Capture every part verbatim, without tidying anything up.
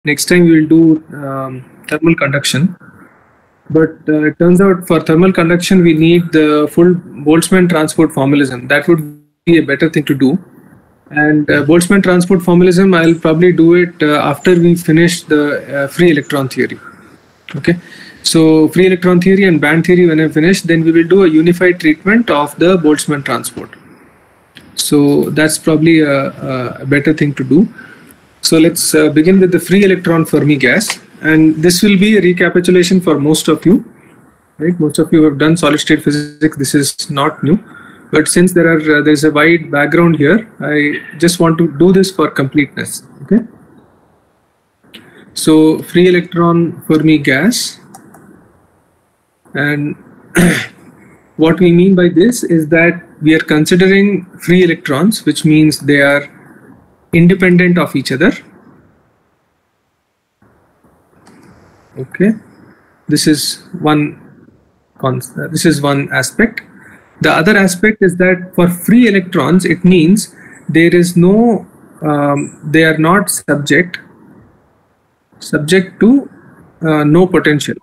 next time we will do um, thermal conduction. But uh, it turns out for thermal conduction, we need the full Boltzmann transport formalism. That would be a better thing to do. And uh, Boltzmann transport formalism, I'll probably do it uh, after we finish the uh, free electron theory. Okay. So free electron theory and band theory, when I finish, then we will do a unified treatment of the Boltzmann transport. So that's probably a, a better thing to do. So let's uh, begin with the free electron Fermi gas. And this will be a recapitulation for most of you, right? Most of you have done solid state physics. This is not new. But since there are uh, there's a wide background here, I just want to do this for completeness. Okay. So free electron Fermi gas. And what we mean by this is that we are considering free electrons, which means they are independent of each other. Okay, this is one concept. This is one aspect. The other aspect is that for free electrons, it means there is no, um, they are not subject subject to uh, no potential.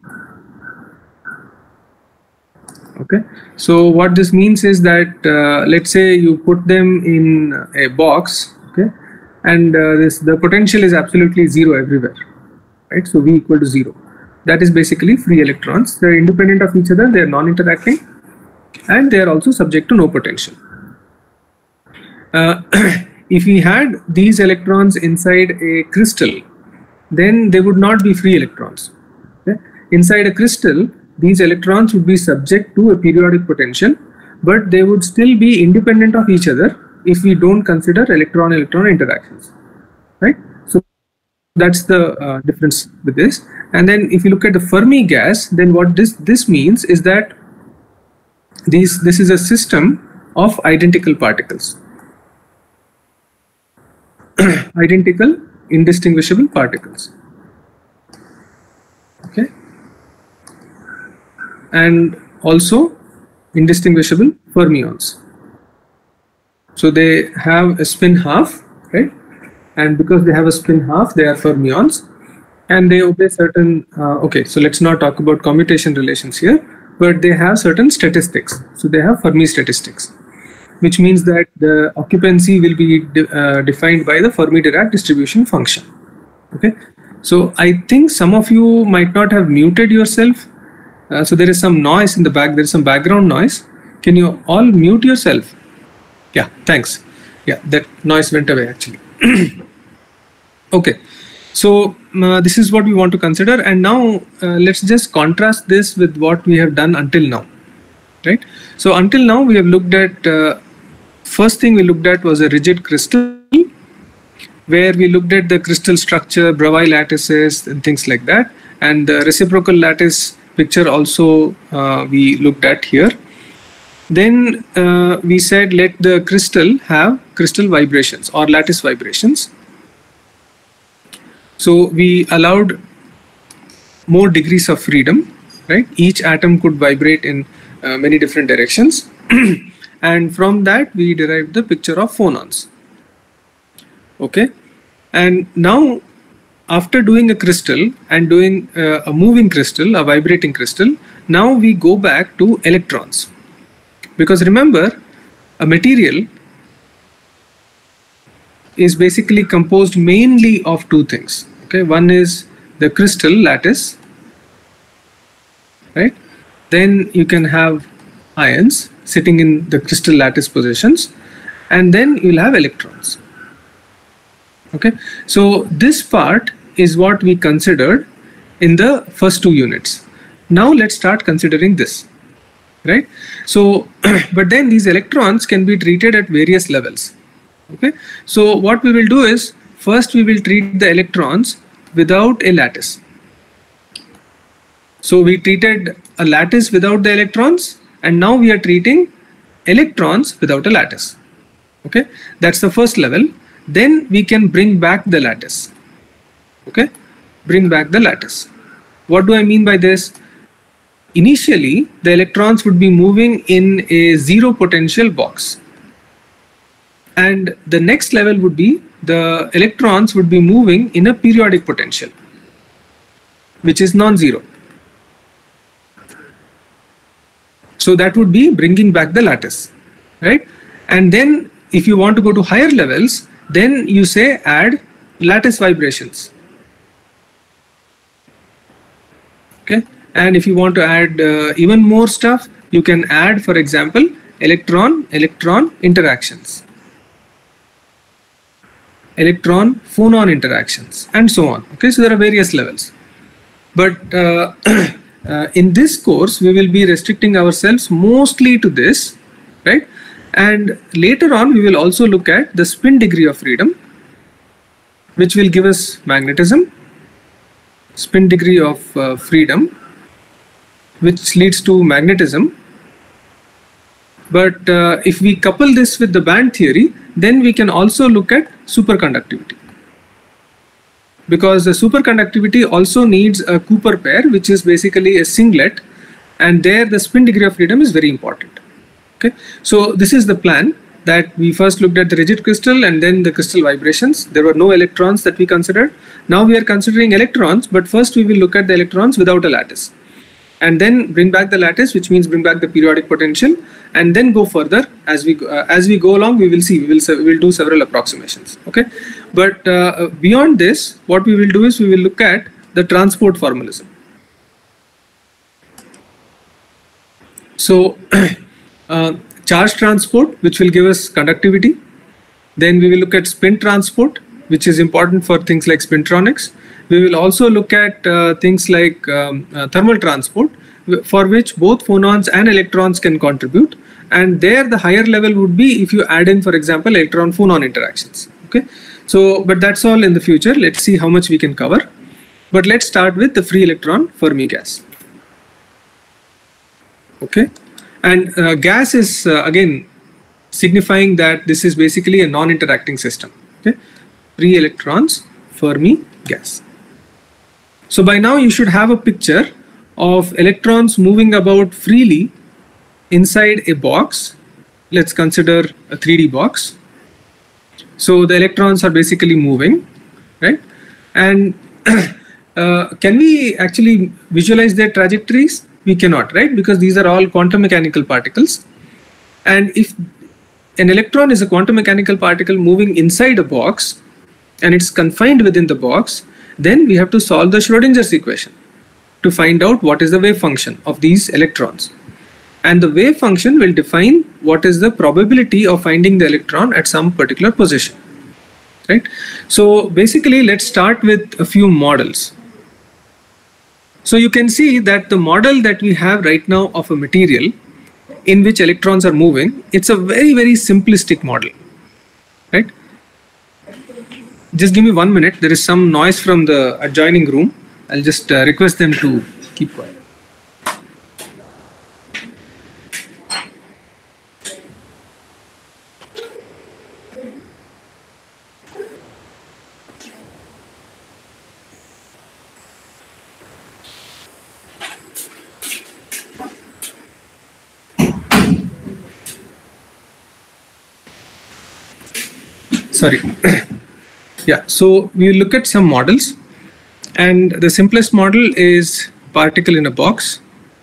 Okay, so what this means is that uh, let's say you put them in a box, okay, and uh, this the potential is absolutely zero everywhere, right? So V equal to zero. That is basically free electrons. They are independent of each other. They are non-interacting, and they are also subject to no potential. Uh, if we had these electrons inside a crystal, then they would not be free electrons. Okay? Inside a crystal, these electrons would be subject to a periodic potential, but they would still be independent of each other if we don't consider electron-electron interactions, right? So that's the uh, difference with this. And then if you look at the Fermi gas, then what this this means is that these this is a system of identical particles, identical indistinguishable particles. Okay. And also indistinguishable fermions. So they have a spin half, right? And because they have a spin half, they are fermions, and they obey certain, uh, okay, so let's not talk about commutation relations here, but they have certain statistics. So they have Fermi statistics, which means that the occupancy will be de uh, defined by the Fermi-Dirac distribution function. Okay. So I think some of you might not have muted yourself. Uh, so there is some noise in the back, there is some background noise. Can you all mute yourself? Yeah, thanks. Yeah, that noise went away actually. Okay, so uh, this is what we want to consider, and now uh, let's just contrast this with what we have done until now, right? So until now we have looked at, uh, first thing we looked at was a rigid crystal, where we looked at the crystal structure, Bravais lattices and things like that, and the reciprocal lattice picture also uh, we looked at here. Then uh, we said let the crystal have crystal vibrations or lattice vibrations. So we allowed more degrees of freedom, right? Each atom could vibrate in uh, many different directions. And from that we derived the picture of phonons. Okay, and now after doing a crystal and doing uh, a moving crystal, a vibrating crystal, now we go back to electrons. Because remember, a material is basically composed mainly of two things. Okay, one is the crystal lattice, right? Then you can have ions sitting in the crystal lattice positions, and then you'll have electrons. Okay, so this part is what we considered in the first two units. Now let's start considering this, right? So, but then these electrons can be treated at various levels. Okay, so what we will do is, first we will treat the electrons without a lattice. So we treated a lattice without the electrons, and now we are treating electrons without a lattice. Okay, that's the first level. Then we can bring back the lattice. Okay, bring back the lattice. What do I mean by this? Initially, the electrons would be moving in a zero potential box. And the next level would be the electrons would be moving in a periodic potential, which is non-zero. So that would be bringing back the lattice, right? And then if you want to go to higher levels, then you say add lattice vibrations. Okay. And if you want to add uh, even more stuff, you can add, for example, electron-electron interactions, electron-phonon interactions, and so on. Okay, so there are various levels. But uh, uh, in this course, we will be restricting ourselves mostly to this, right? And later on, we will also look at the spin degree of freedom, which will give us magnetism, spin degree of uh, freedom, which leads to magnetism. But uh, if we couple this with the band theory, then we can also look at superconductivity. Because the superconductivity also needs a Cooper pair, which is basically a singlet, and there the spin degree of freedom is very important. Okay, so this is the plan, that we first looked at the rigid crystal and then the crystal vibrations. There were no electrons that we considered. Now we are considering electrons, but first we will look at the electrons without a lattice, and then bring back the lattice, which means bring back the periodic potential, and then go further. As we uh, as we go along, we will see, we will we will do several approximations. Okay, but uh, beyond this, what we will do is we will look at the transport formalism. So uh, charge transport, which will give us conductivity. Then we will look at spin transport, which is important for things like spintronics. We will also look at uh, things like um, uh, thermal transport, for which both phonons and electrons can contribute. And there the higher level would be if you add in, for example, electron-phonon interactions. Okay, so but that's all in the future. Let's see how much we can cover. But let's start with the free electron Fermi gas. Okay, and uh, gas is uh, again signifying that this is basically a non-interacting system. Okay, free electrons Fermi gas. So by now you should have a picture of electrons moving about freely inside a box. Let's consider a three D box. So the electrons are basically moving, right? And uh, can we actually visualize their trajectories? We cannot, right? Because these are all quantum mechanical particles. And if an electron is a quantum mechanical particle moving inside a box and it's confined within the box, then we have to solve the Schrodinger's equation to find out what is the wave function of these electrons. And the wave function will define what is the probability of finding the electron at some particular position, right? So basically, let's start with a few models. So you can see that the model that we have right now of a material in which electrons are moving, it's a very, very simplistic model, right? Just give me one minute. There is some noise from the adjoining room. I'll just uh, request them to keep quiet. Sorry. Yeah, so we look at some models, and the simplest model is particle in a box.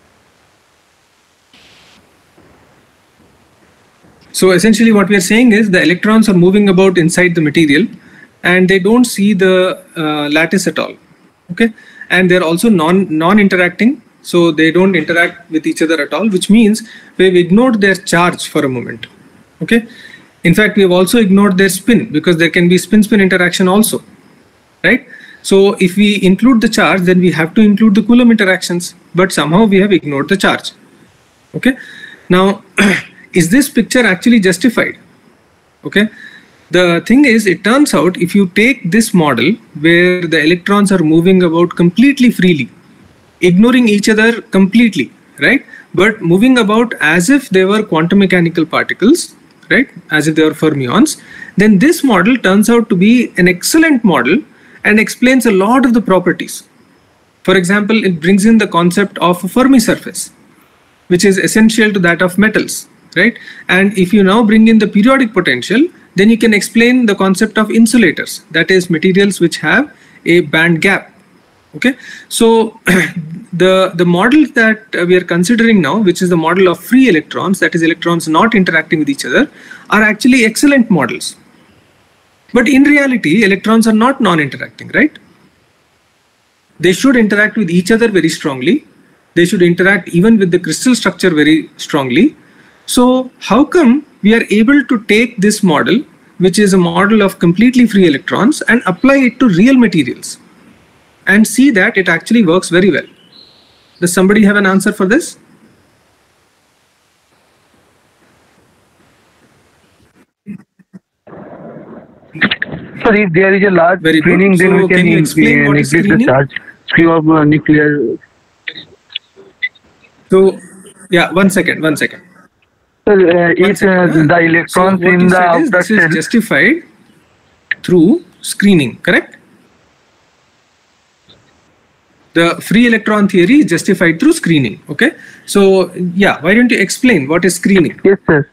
So essentially what we are saying is the electrons are moving about inside the material and they don't see the uh, lattice at all. Okay, and they're also non non-interacting, so they don't interact with each other at all, which means we've ignored their charge for a moment. Okay, in fact, we have also ignored their spin, because there can be spin-spin interaction also, right? So if we include the charge, then we have to include the Coulomb interactions, but somehow we have ignored the charge. Okay, now is this picture actually justified? Okay, the thing is, it turns out if you take this model where the electrons are moving about completely freely, ignoring each other completely, right, but moving about as if they were quantum mechanical particles, right, as if they were fermions, then this model turns out to be an excellent model and explains a lot of the properties. For example, it brings in the concept of a Fermi surface, which is essential to that of metals, right? And if you now bring in the periodic potential, then you can explain the concept of insulators, that is materials which have a band gap. Okay, so the the model that we are considering now, which is the model of free electrons, that is electrons not interacting with each other, are actually excellent models. But in reality, electrons are not non-interacting, right? They should interact with each other very strongly. They should interact even with the crystal structure very strongly. So how come we are able to take this model, which is a model of completely free electrons, and apply it to real materials and see that it actually works very well? Does somebody have an answer for this? So if there is a large Very screening, good. then So we can, can you explain what is neglect the screening? charge stream of uh, nuclear. So yeah, one second, one second. So uh, One if second, uh, huh? the electrons so what in you the said is outer this is shell, justified through screening, correct? The free electron theory is justified through screening. Okay, so yeah, why don't you explain what is screening? yes, sir.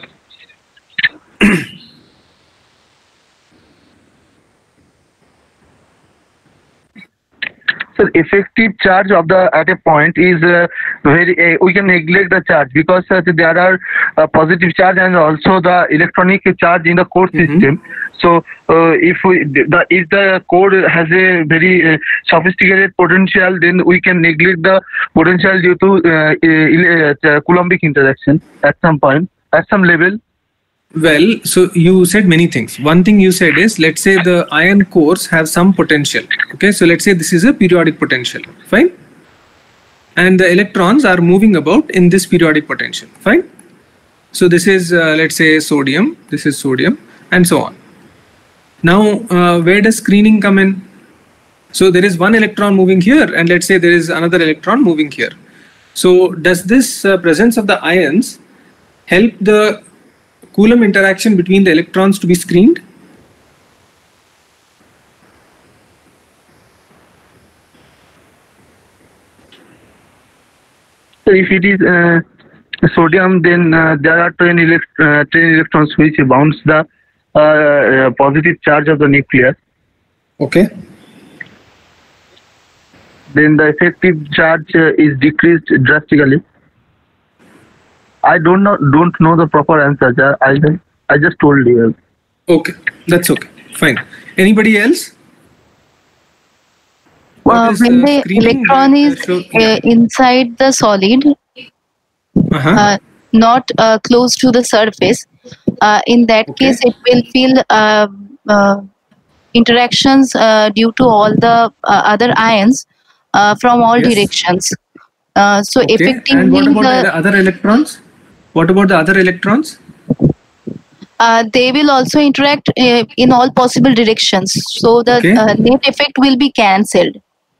So effective charge of the at a point is uh, very uh, we can neglect the charge because uh, there are uh, positive charge and also the electronic charge in the core Mm-hmm. system. So uh, if we the if the core has a very uh, sophisticated potential, then we can neglect the potential due to uh, uh, Coulombic interaction at some point at some level. Well, so you said many things. One thing you said is, let's say the ion cores have some potential. Okay, so let's say this is a periodic potential. Fine. And the electrons are moving about in this periodic potential. Fine. So this is, uh, let's say, sodium. This is sodium, and so on. Now, uh, where does screening come in? So there is one electron moving here, and let's say there is another electron moving here. So does this uh, presence of the ions help the Coulomb interaction between the electrons to be screened? So if it is uh, sodium, then uh, there are ten, elect uh, ten electrons which bounce the uh, uh, positive charge of the nucleus. Okay. Then the effective charge uh, is decreased drastically. I don't know don't know the proper answer. sir. I just I just told you. Okay, that's okay. Fine. Anybody else? What Uh, is, when uh, the screening electron that, uh, is show- uh, inside the solid, Uh-huh. uh, not uh, close to the surface, uh, in that Okay. case it will feel uh, uh, interactions uh, due to all the uh, other ions uh, from all Yes. directions. Uh, so Okay. And effectively, what about the, the other electrons? What about the other electrons? uh, they will also interact uh, in all possible directions. So the Okay. uh, net effect will be cancelled.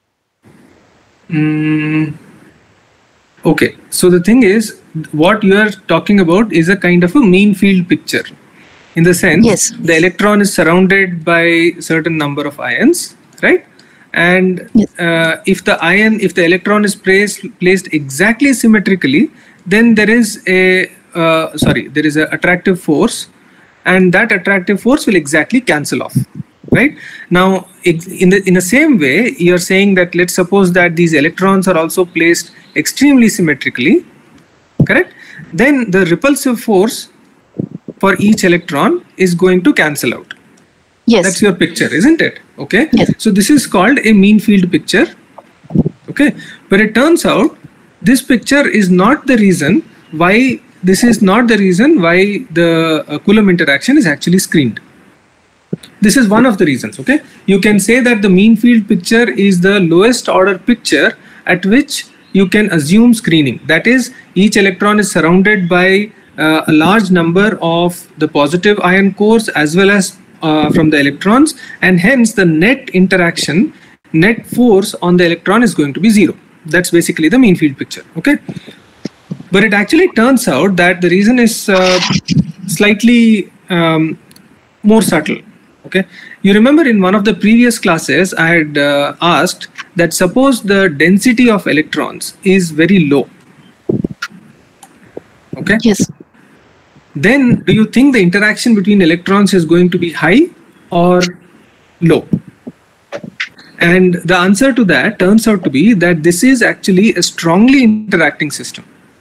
Mm, okay. So the thing is, what you are talking about is a kind of a mean field picture. In the sense, Yes. the electron is surrounded by certain number of ions, right? And Yes. uh, if the ion, if the electron is placed placed exactly symmetrically, then there is a uh, sorry, there is an attractive force, and that attractive force will exactly cancel off, right? Now, ex- in the in the same way, you're saying that let's suppose that these electrons are also placed extremely symmetrically, correct? Then the repulsive force for each electron is going to cancel out. Yes. That's your picture, isn't it? Okay. Yes. So this is called a mean field picture. Okay. But it turns out this picture is not the reason why this is not the reason why the uh, Coulomb interaction is actually screened. This is one of the reasons. Okay. You can say that the mean field picture is the lowest order picture at which you can assume screening. That is, each electron is surrounded by uh, a large number of the positive ion cores as well as uh, from the electrons, and hence the net interaction, net force on the electron is going to be zero. That's basically the mean field picture. Okay. But it actually turns out that the reason is uh, slightly um, more subtle. Okay, you remember in one of the previous classes I had uh, asked that suppose the density of electrons is very low. Okay. Yes. then do you think the interaction between electrons is going to be high or low? And the answer to that turns out to be that this is actually a strongly interacting system.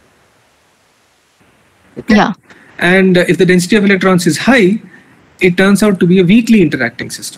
Okay? Yeah. And if the density of electrons is high, it turns out to be a weakly interacting system.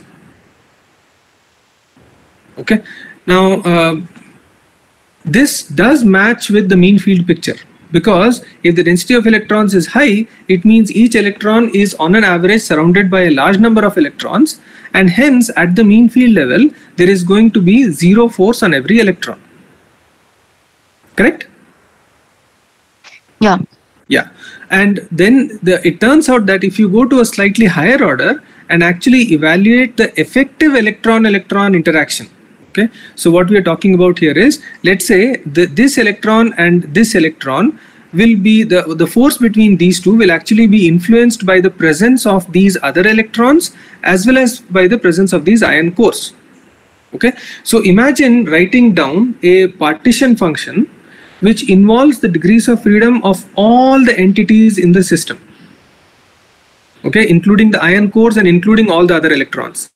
Okay. Now, uh, this does match with the mean field picture, because if the density of electrons is high, it means each electron is on an average surrounded by a large number of electrons, and hence at the mean field level, there is going to be zero force on every electron. Correct? Yeah. Yeah. And then the, it turns out that if you go to a slightly higher order and actually evaluate the effective electron-electron interaction, okay, so what we are talking about here is, let's say the, this electron and this electron will be, the, the force between these two will actually be influenced by the presence of these other electrons as well as by the presence of these ion cores. Okay, so imagine writing down a partition function which involves the degrees of freedom of all the entities in the system, okay, including the ion cores and including all the other electrons.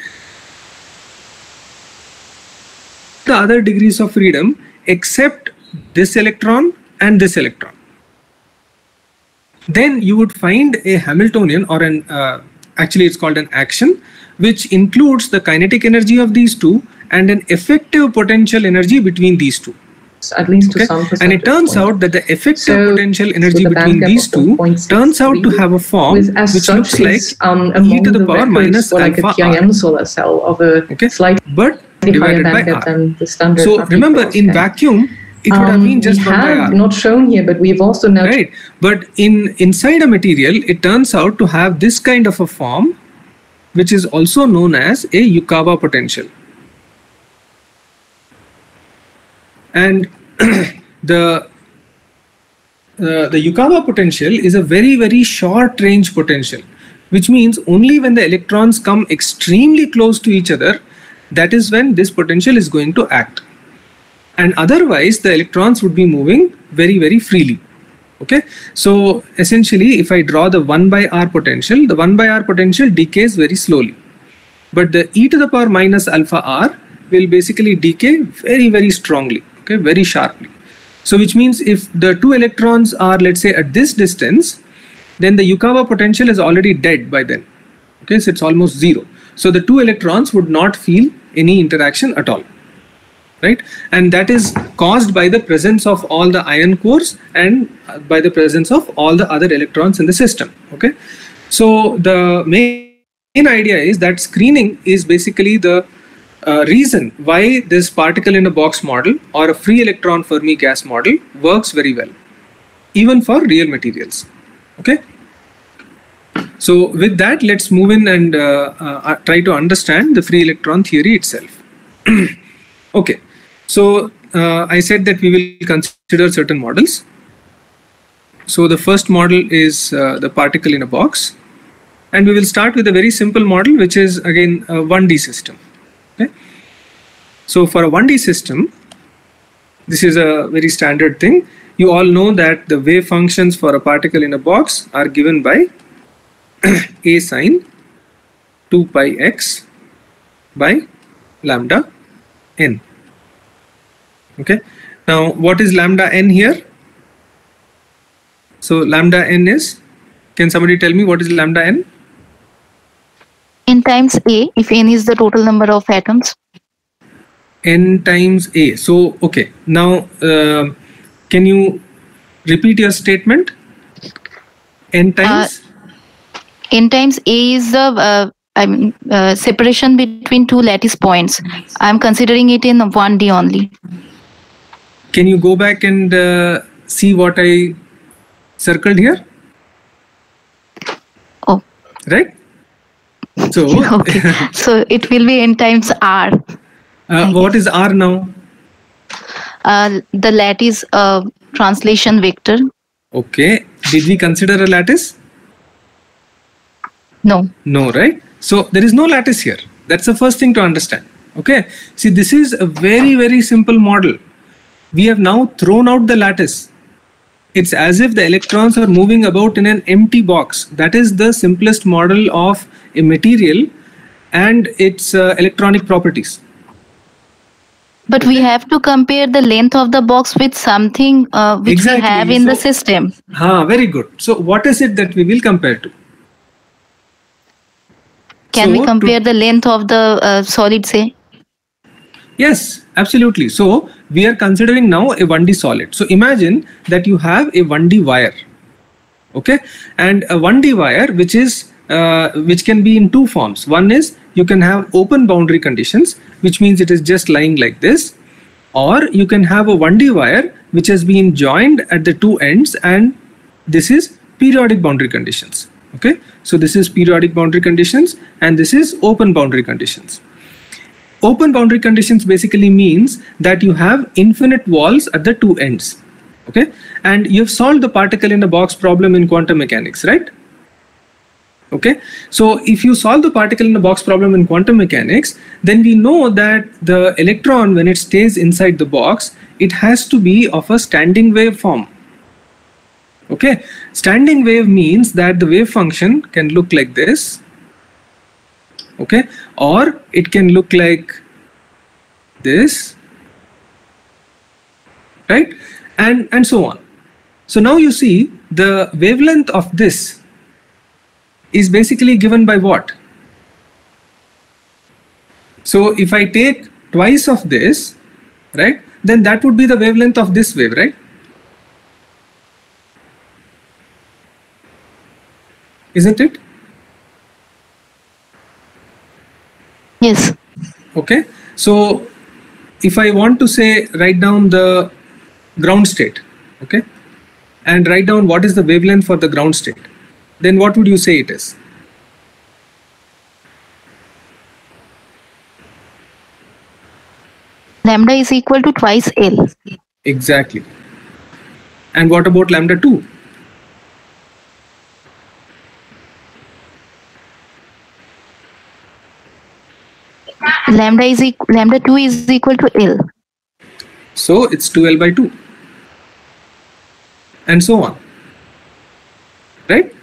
The other degrees of freedom except this electron and this electron. Then you would find a Hamiltonian, or an uh, actually it's called an action, which includes the kinetic energy of these two and an effective potential energy between these two. At least to okay? some And it turns point. out that the effective So, potential energy so the between bandgap these of two one point six turns out to three have a form with as which such looks like is, um, e among to the the power records minus for like a alpha P I M r. solar cell of a Okay, slightly but higher divided by bandgap r. than the standard. So Rabi remember, cores in have. vacuum, it would have Um, been just we one by have r. not shown here, but we've also noted. Right, but in inside a material, it turns out to have this kind of a form, which is also known as a Yukawa potential. And the uh, the Yukawa potential is a very very short range potential, which means only when the electrons come extremely close to each other, that is when this potential is going to act. And otherwise the electrons would be moving very very freely. Okay, so essentially if I draw the one by r potential, the one by r potential decays very slowly, but the e to the power minus alpha r will basically decay very very strongly, okay, very sharply. So which means if the two electrons are, let's say, at this distance, then the Yukawa potential is already dead by then. Okay, so it's almost zero. So the two electrons would not feel any interaction at all. Right? And that is caused by the presence of all the ion cores and by the presence of all the other electrons in the system. Okay, so the main idea is that screening is basically the uh, reason why this particle in a box model or a free electron Fermi gas model works very well, even for real materials. Okay, so with that, let's move in and uh, uh, try to understand the free electron theory itself. Okay. So uh, I said that we will consider certain models. So the first model is uh, the particle in a box, and we will start with a very simple model, which is again a one D system. Okay. So for a one D system, this is a very standard thing. You all know that the wave functions for a particle in a box are given by a sine two pi x by lambda n. Okay, now what is lambda n here? So lambda n is, can somebody tell me what is lambda n? N times A, if n is the total number of atoms. N times A. So okay, now uh, can you repeat your statement? N times? Uh, n times A is the uh, I mean uh, separation between two lattice points. I am considering it in one D only. Can you go back and uh, see what I circled here? Oh. Right? So, okay. So it will be n times R. Uh, what is R now? Uh, the lattice uh, translation vector. Okay. Did we consider a lattice? No. No, right? So there is no lattice here. That's the first thing to understand. Okay. See, this is a very, very simple model. We have now thrown out the lattice. it's as if the electrons are moving about in an empty box. That is the simplest model of a material and its uh, electronic properties. But we have to compare the length of the box with something uh, which Exactly. we have in So- the system. Ah, very good. So what is it that we will compare to? Can So we to- compare the length of the uh, solid, say? Yes, absolutely. So we are considering now a one D solid. So imagine that you have a one D wire, okay, and a one D wire which is uh, which can be in two forms. One is you can have open boundary conditions, which means it is just lying like this, or you can have a one D wire which has been joined at the two ends, and this is periodic boundary conditions. Okay, so this is periodic boundary conditions, and this is open boundary conditions. Open boundary conditions basically means that you have infinite walls at the two ends, okay? And you've solved the particle in a box problem in quantum mechanics, right? Okay, so if you solve the particle in a box problem in quantum mechanics, then we know that the electron, when it stays inside the box, it has to be of a standing wave form. Okay, standing wave means that the wave function can look like this, okay, or it can look like this, right, and and so on. So now you see the wavelength of this is basically given by what? So if I take twice of this, right, then that would be the wavelength of this wave, right? Isn't it? Yes. Okay, so if I want to say write down the ground state, okay, and write down what is the wavelength for the ground state, then what would you say it is? Lambda is equal to twice L. Exactly. And what about lambda two? Lambda is equ- lambda two is equal to L. So it's two L by two, and so on, right?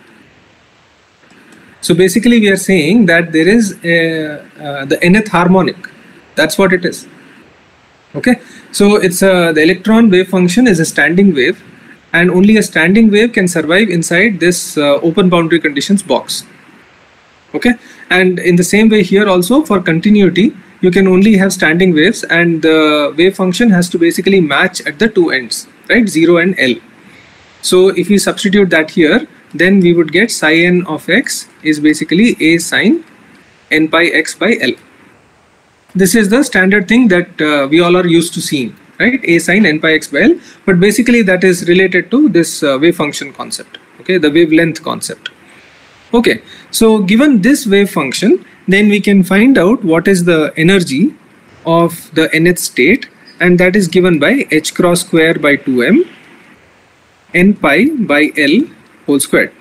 So basically we are saying that there is a, uh, the nth harmonic. That's what it is. Okay, so it's a, the electron wave function is a standing wave, and only a standing wave can survive inside this uh, open boundary conditions box. Okay, and in the same way here also, for continuity you can only have standing waves, and the wave function has to basically match at the two ends, right, zero and L. So if we substitute that here, then we would get psi n of x is basically a sine n pi x by L. This is the standard thing that uh, we all are used to seeing, right, a sine n pi x by L, but basically that is related to this uh, wave function concept, okay, the wavelength concept. Okay, so given this wave function, then we can find out what is the energy of the nth state, and that is given by h cross square by two m n pi by L whole squared,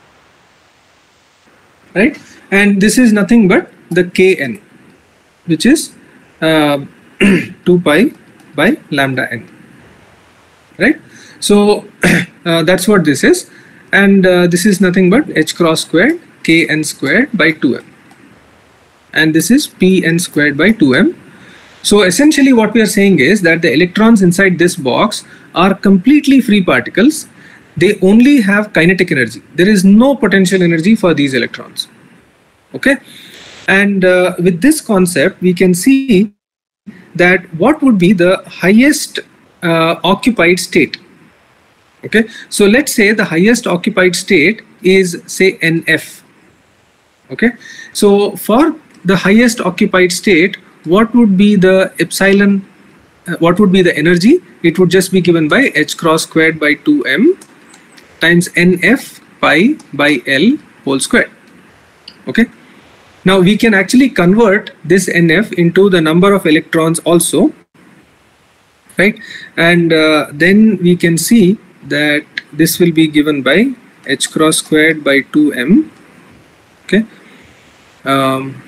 right? And this is nothing but the kn, which is uh, two pi by lambda n, right? So uh, that's what this is, and uh, this is nothing but h cross squared kn squared by two m, and this is pn squared by two m. So essentially what we are saying is that the electrons inside this box are completely free particles. They only have kinetic energy. There is no potential energy for these electrons. Okay, and uh, with this concept we can see that what would be the highest uh, occupied state. Okay, so let's say the highest occupied state is say N F. Okay, so for the highest occupied state, what would be the epsilon, uh, what would be the energy? It would just be given by h cross squared by two m times nf pi by L whole squared. Okay, now we can actually convert this nf into the number of electrons also, right? And uh, then we can see that this will be given by h cross squared by two m. Okay, um,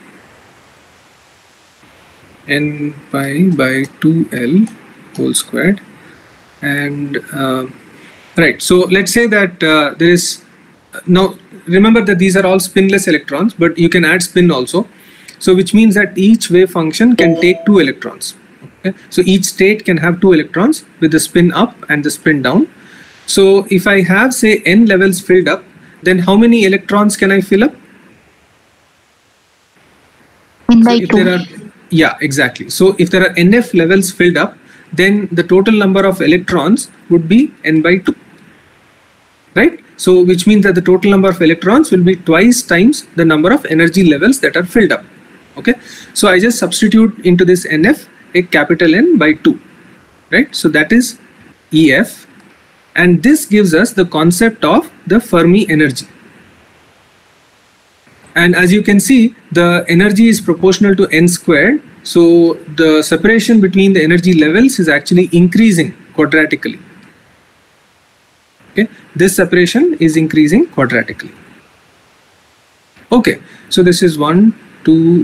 n pi by two L whole squared, and uh, Right. So let's say that uh, there is, now remember that these are all spinless electrons, but you can add spin also. So which means that each wave function can take two electrons. Okay? So each state can have two electrons with the spin up and the spin down. So if I have, say, n levels filled up, then how many electrons can I fill up? N So by if two. there are, yeah, exactly. So if there are nf levels filled up, then the total number of electrons would be n by two, right? So which means that the total number of electrons will be twice times the number of energy levels that are filled up. Okay, so I just substitute into this nf a capital N by two, right? So that is E F, and this gives us the concept of the Fermi energy. And as you can see, the energy is proportional to n squared. So the separation between the energy levels is actually increasing quadratically. Okay, this separation is increasing quadratically. Okay, so this is one, two,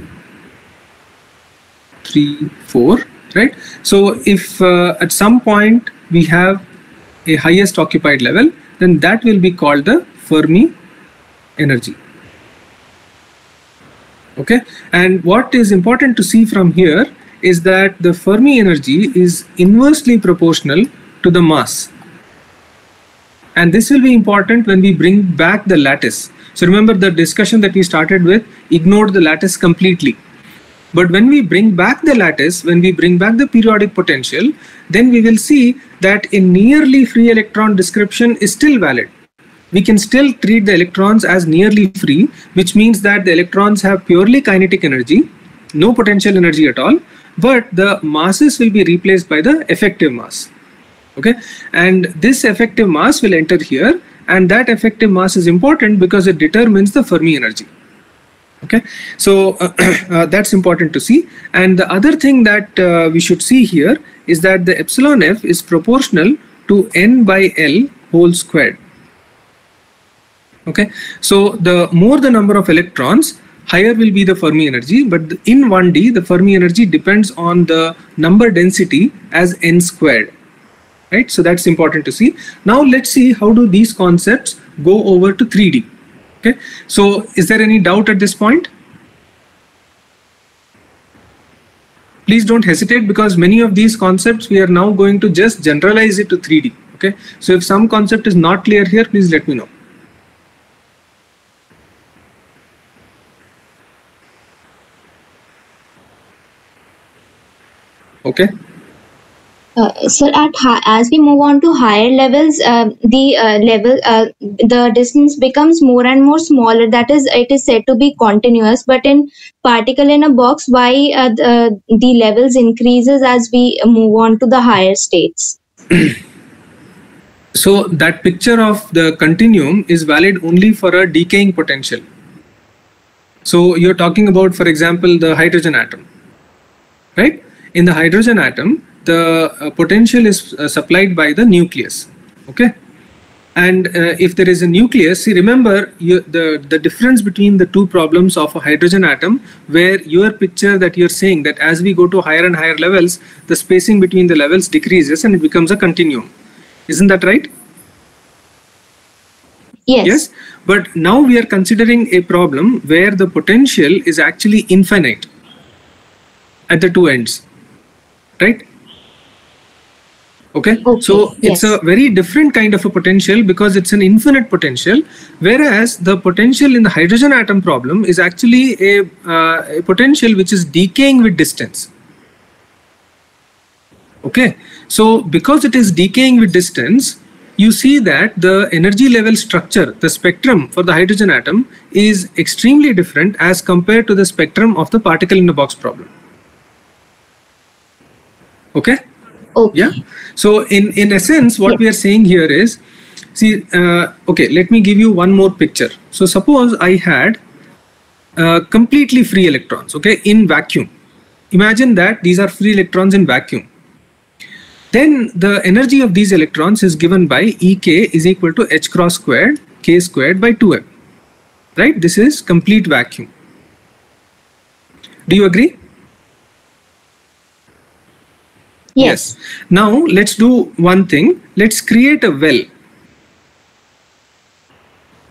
three, four, right? So if uh, at some point we have a highest occupied level, then that will be called the Fermi energy. Okay, and what is important to see from here is that the Fermi energy is inversely proportional to the mass. And this will be important when we bring back the lattice. So remember, the discussion that we started with ignored the lattice completely. But when we bring back the lattice, when we bring back the periodic potential, then we will see that a nearly free electron description is still valid. We can still treat the electrons as nearly free, which means that the electrons have purely kinetic energy, no potential energy at all, but the masses will be replaced by the effective mass. Okay, and this effective mass will enter here, and that effective mass is important because it determines the Fermi energy. Okay, so uh, uh, that's important to see. And the other thing that uh, we should see here is that the epsilon f is proportional to n by L whole squared. Okay, so the more the number of electrons, higher will be the Fermi energy, but in one D the Fermi energy depends on the number density as n squared, right? So that's important to see. Now let's see how do these concepts go over to three D. Okay, so is there any doubt at this point? Please don't hesitate, because many of these concepts we are now going to just generalize it to three D. Okay, so if some concept is not clear here, please let me know. Okay. Uh, sir, at hi- as we move on to higher levels, uh, the uh, level, uh, the distance becomes more and more smaller. That is, it is said to be continuous. But in particle in a box, why uh, the, the levels increases as we move on to the higher states? So that picture of the continuum is valid only for a decaying potential. So you're talking about, for example, the hydrogen atom, right? In the hydrogen atom, the uh, potential is uh, supplied by the nucleus. Okay, and uh, if there is a nucleus, see, remember you, the the difference between the two problems of a hydrogen atom, where your picture that you're saying that as we go to higher and higher levels, the spacing between the levels decreases and it becomes a continuum. Isn't that right? Yes. Yes, but now we are considering a problem where the potential is actually infinite at the two ends, right? Okay, Okay, so it's yes. a very different kind of a potential because it's an infinite potential, whereas the potential in the hydrogen atom problem is actually a, uh, a potential which is decaying with distance. Okay, so because it is decaying with distance, you see that the energy level structure, the spectrum for the hydrogen atom, is extremely different as compared to the spectrum of the particle in a box problem. Okay. Okay. Yeah. So in, in essence, what Yeah. we are saying here is, see, uh, okay, let me give you one more picture. So suppose I had uh, completely free electrons, okay, in vacuum. Imagine that these are free electrons in vacuum. Then the energy of these electrons is given by E K is equal to h cross squared k squared by two m, right? This is complete vacuum. Do you agree? Yes. Now let's do one thing. Let's create a well.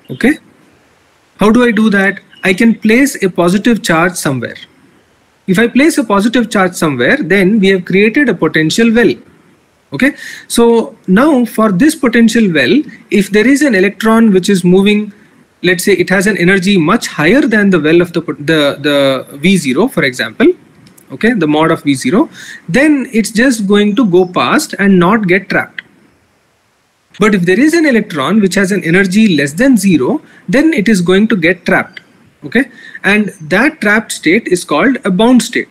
Okay. How do I do that? I can place a positive charge somewhere. If I place a positive charge somewhere, then we have created a potential well. Okay. So now for this potential well, if there is an electron which is moving, let's say it has an energy much higher than the well of the, the, the V zero, for example, okay, the mod of V zero, then it's just going to go past and not get trapped. But if there is an electron which has an energy less than zero, then it is going to get trapped. Okay, and that trapped state is called a bound state.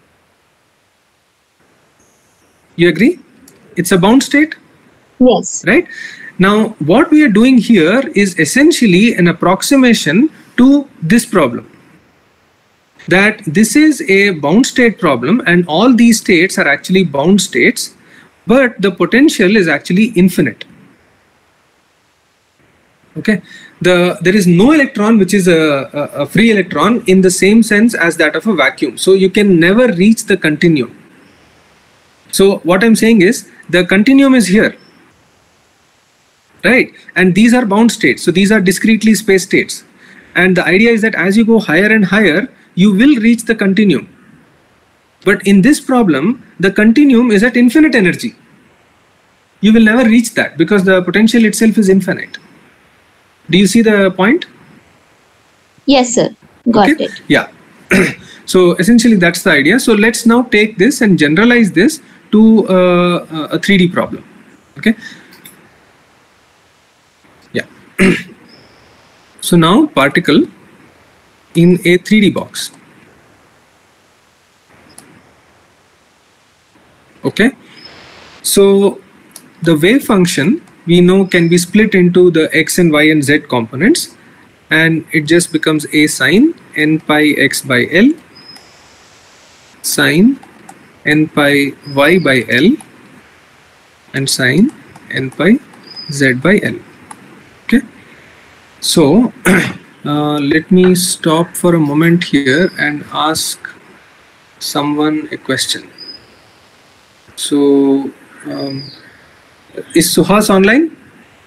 You agree? It's a bound state? Yes. Right? Now, what we are doing here is essentially an approximation to this problem. That this is a bound state problem and all these states are actually bound states, but the potential is actually infinite. Okay, the there is no electron which is a, a, a free electron in the same sense as that of a vacuum. So you can never reach the continuum. So what I'm saying is the continuum is here, right? And these are bound states. So these are discretely spaced states. And the idea is that as you go higher and higher, you will reach the continuum. But in this problem, the continuum is at infinite energy. You will never reach that because the potential itself is infinite. Do you see the point? Yes, sir. Got Okay. it. Yeah. So essentially that's the idea. So let's now take this and generalize this to uh, a three D problem. Okay. Yeah. So now particle in a three D box. Okay. So the wave function we know can be split into the x and y and z components, and it just becomes a sine n pi x by L, sine n pi y by L, and sine n pi z by L. Okay. So uh, let me stop for a moment here and ask someone a question. So um, is Suhas online?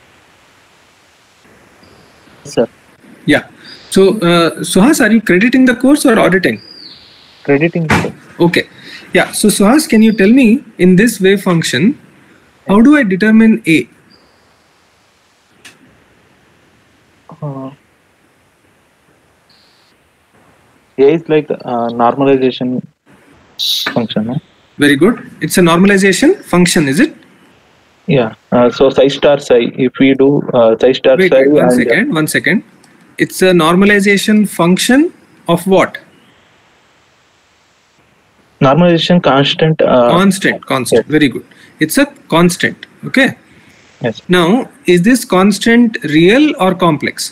Sir, Yeah. So uh, Suhas, are you crediting the course or auditing? crediting. Sir. Okay. Yeah. So Suhas, can you tell me in this wave function, how do I determine A? Uh, A is like uh, normalization function. No? Very good. It's a normalization function, is it? Yeah. Uh, so psi star psi. If we do uh, psi star Wait, psi wait, one and second, one second. It's a normalization function of what? normalization constant. Uh, Constant, constant. yes. Very good. It's a constant. Okay. Yes. Now, is this constant real or complex?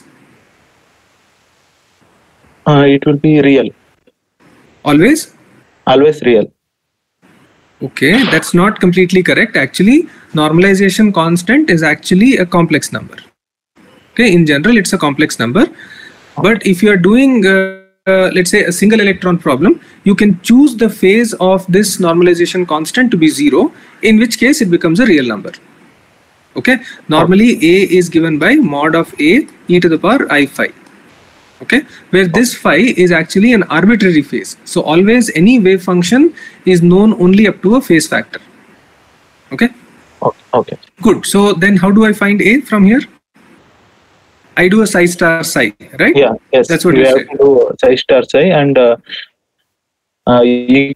Uh, it will be real. Always? Always real. Okay, that's not completely correct. Actually, normalization constant is actually a complex number. Okay, in general, it's a complex number. But if you are doing, uh, uh, let's say, a single electron problem, you can choose the phase of this normalization constant to be zero, in which case it becomes a real number. Okay, normally A is given by mod of A e to the power I phi. Okay, where this phi is actually an arbitrary phase. So always any wave function is known only up to a phase factor. Okay, Okay. Okay. good. So then how do I find A from here? I do a psi star psi, right? Yeah. Yes. That's what we you have said. to do psi star psi and uh, uh, e-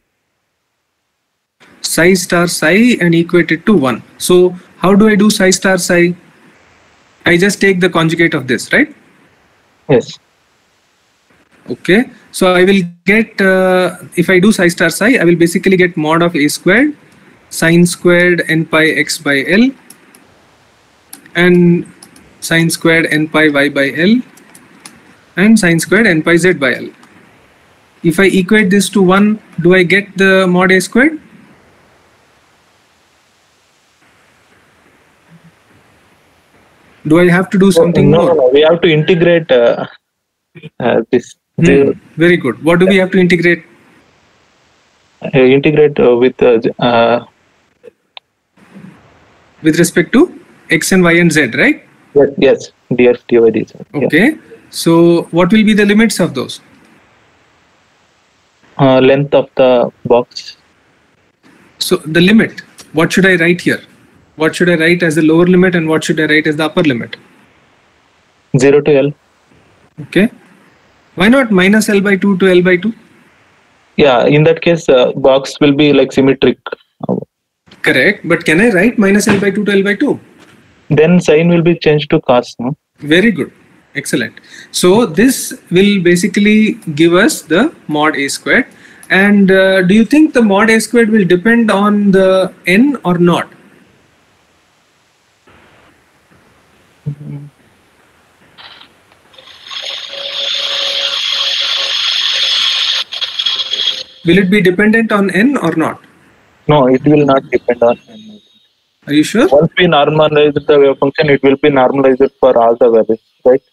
Psi star psi and equate it to one. So how do I do psi star psi? I just take the conjugate of this, right? yes. Okay, so I will get, uh, if I do psi star psi, I will basically get mod of A squared sine squared n pi x by L and sine squared n pi y by L and sine squared n pi z by L. If I equate this to one, do I get the mod A squared? Do I have to do something no, more? No, no. We have to integrate uh, uh, this. Hmm, The, very good. What do we have to integrate? uh, integrate uh, with uh, uh, With respect to x and y and z, right? Yes, yes, dx dy dz. Yeah. Okay. So what will be the limits of those? Uh, length of the box. So the limit, what should I write here? What should I write as the lower limit and what should I write as the upper limit? zero to L. Okay. Why not minus L by two to L by two? Yeah, in that case, uh, box will be like symmetric. Correct. But can I write minus L by two to L by two? Then sign will be changed to cos. No? Very good. Excellent. So this will basically give us the mod A squared. And uh, do you think the mod A squared will depend on the n or not? Will it be dependent on n or not? No, it will not depend on n. Are you sure? Once we normalize the wave function, it will be normalized for all the values, right?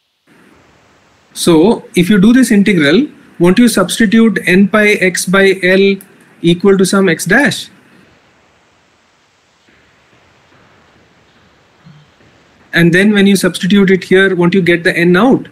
So if you do this integral, won't you substitute n pi x by L equal to some x dash? And then when you substitute it here, won't you get the n out?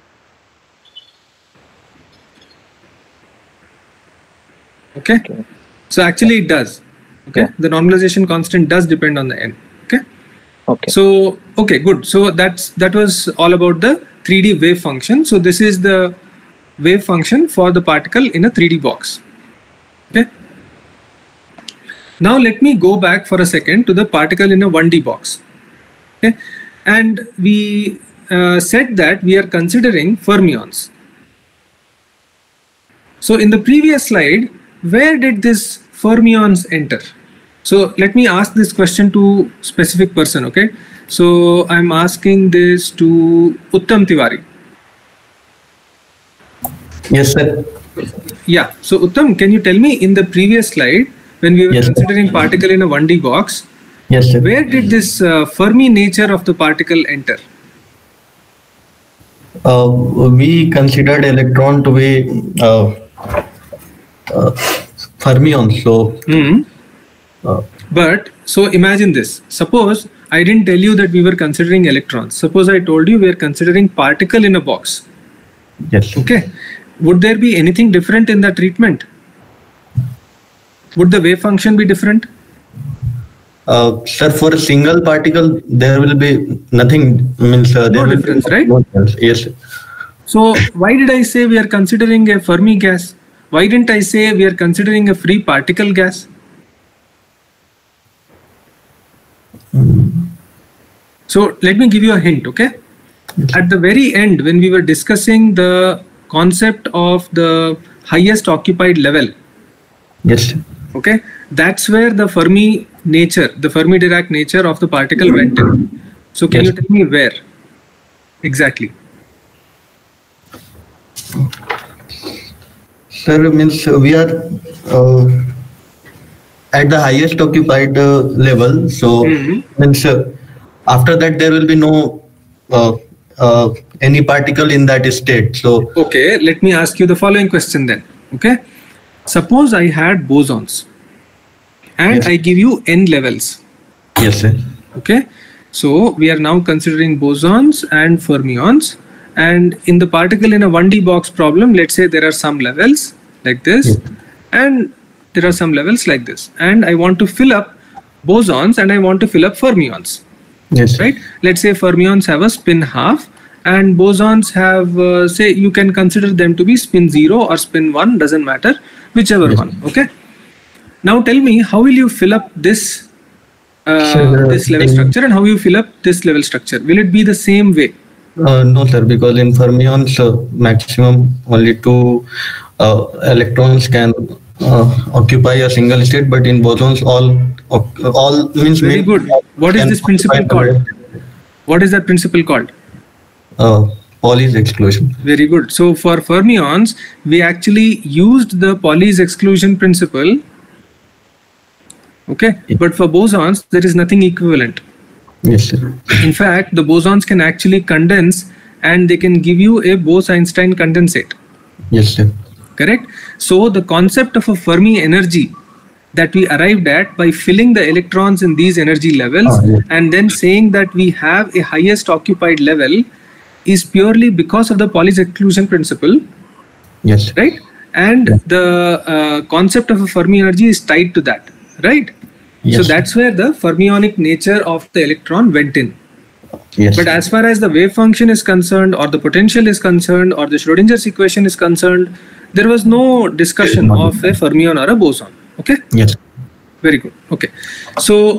Okay. Okay. So actually it does. Okay. Yeah. The normalization constant does depend on the n. Okay. Okay. So, okay, good. So that's that was all about the three D wave function. So this is the wave function for the particle in a three D box. Okay. Now let me go back for a second to the particle in a one D box. Okay. And we uh, said that we are considering fermions. So in the previous slide, where did this fermions enter? So let me ask this question to specific person, okay? So I'm asking this to Uttam Tiwari. Yes, sir. Yeah, so Uttam, can you tell me in the previous slide, when we were Yes, sir. considering particle in a one D box, Yes, sir. where did this uh, Fermi nature of the particle enter? Uh, we considered electron to be uh, uh, fermions. So, Hmm. uh, But so imagine this. Suppose I didn't tell you that we were considering electrons. Suppose I told you we are considering particle in a box. yes, sir. Okay. Would there be anything different in the treatment? Would the wave function be different? Uh, sir, for a single particle, there will be nothing. Means uh, there No will difference, be right? no difference. Yes, sir. So why did I say we are considering a Fermi gas? Why didn't I say we are considering a free particle gas? So let me give you a hint, okay? At the very end, when we were discussing the concept of the highest occupied level, Yes, sir. okay, that's where the Fermi nature, the Fermi Dirac nature of the particle went in. So can Yes. you tell me where exactly? Sir, means uh, we are uh, at the highest occupied uh, level. So, Mhm. means uh, after that there will be no uh, uh, any particle in that state. So, Okay, let me ask you the following question then. Okay, suppose I had bosons and Yes. I give you n levels. yes, sir. Okay, so we are now considering bosons and fermions, and in the particle in a one D box problem, let's say there are some levels like this, Yes. and there are some levels like this, and I want to fill up bosons and I want to fill up fermions. Yes, sir. Right? Let's say fermions have a spin half and bosons have, uh, say, you can consider them to be spin zero or spin one, doesn't matter, whichever Yes. one. Okay. Now tell me, how will you fill up this uh, Sir, this level in- structure and how you fill up this level structure? Will it be the same way? Uh, no, sir, because in fermions, uh, maximum only two uh, electrons can uh, occupy a single state, but in bosons, all oc- all means Very main- good. What is can this principle occupy called? What is that principle called? Uh, Pauli's exclusion. Very good. So for fermions, we actually used the Pauli's exclusion principle. Okay. But for bosons, there is nothing equivalent. Yes, sir. In fact, the bosons can actually condense and they can give you a Bose-Einstein condensate. Yes, sir. Correct? So the concept of a Fermi energy that we arrived at by filling the electrons in these energy levels Ah, yes. and then saying that we have a highest occupied level is purely because of the Pauli's exclusion principle, Yes. right? And Yeah. the uh, concept of a Fermi energy is tied to that, right? Yes. So that's where the fermionic nature of the electron went in. Yes. But as far as the wave function is concerned, or the potential is concerned, or the Schrodinger's equation is concerned, there was no discussion of a fermion or a boson. Okay, Yes. very good. Okay, so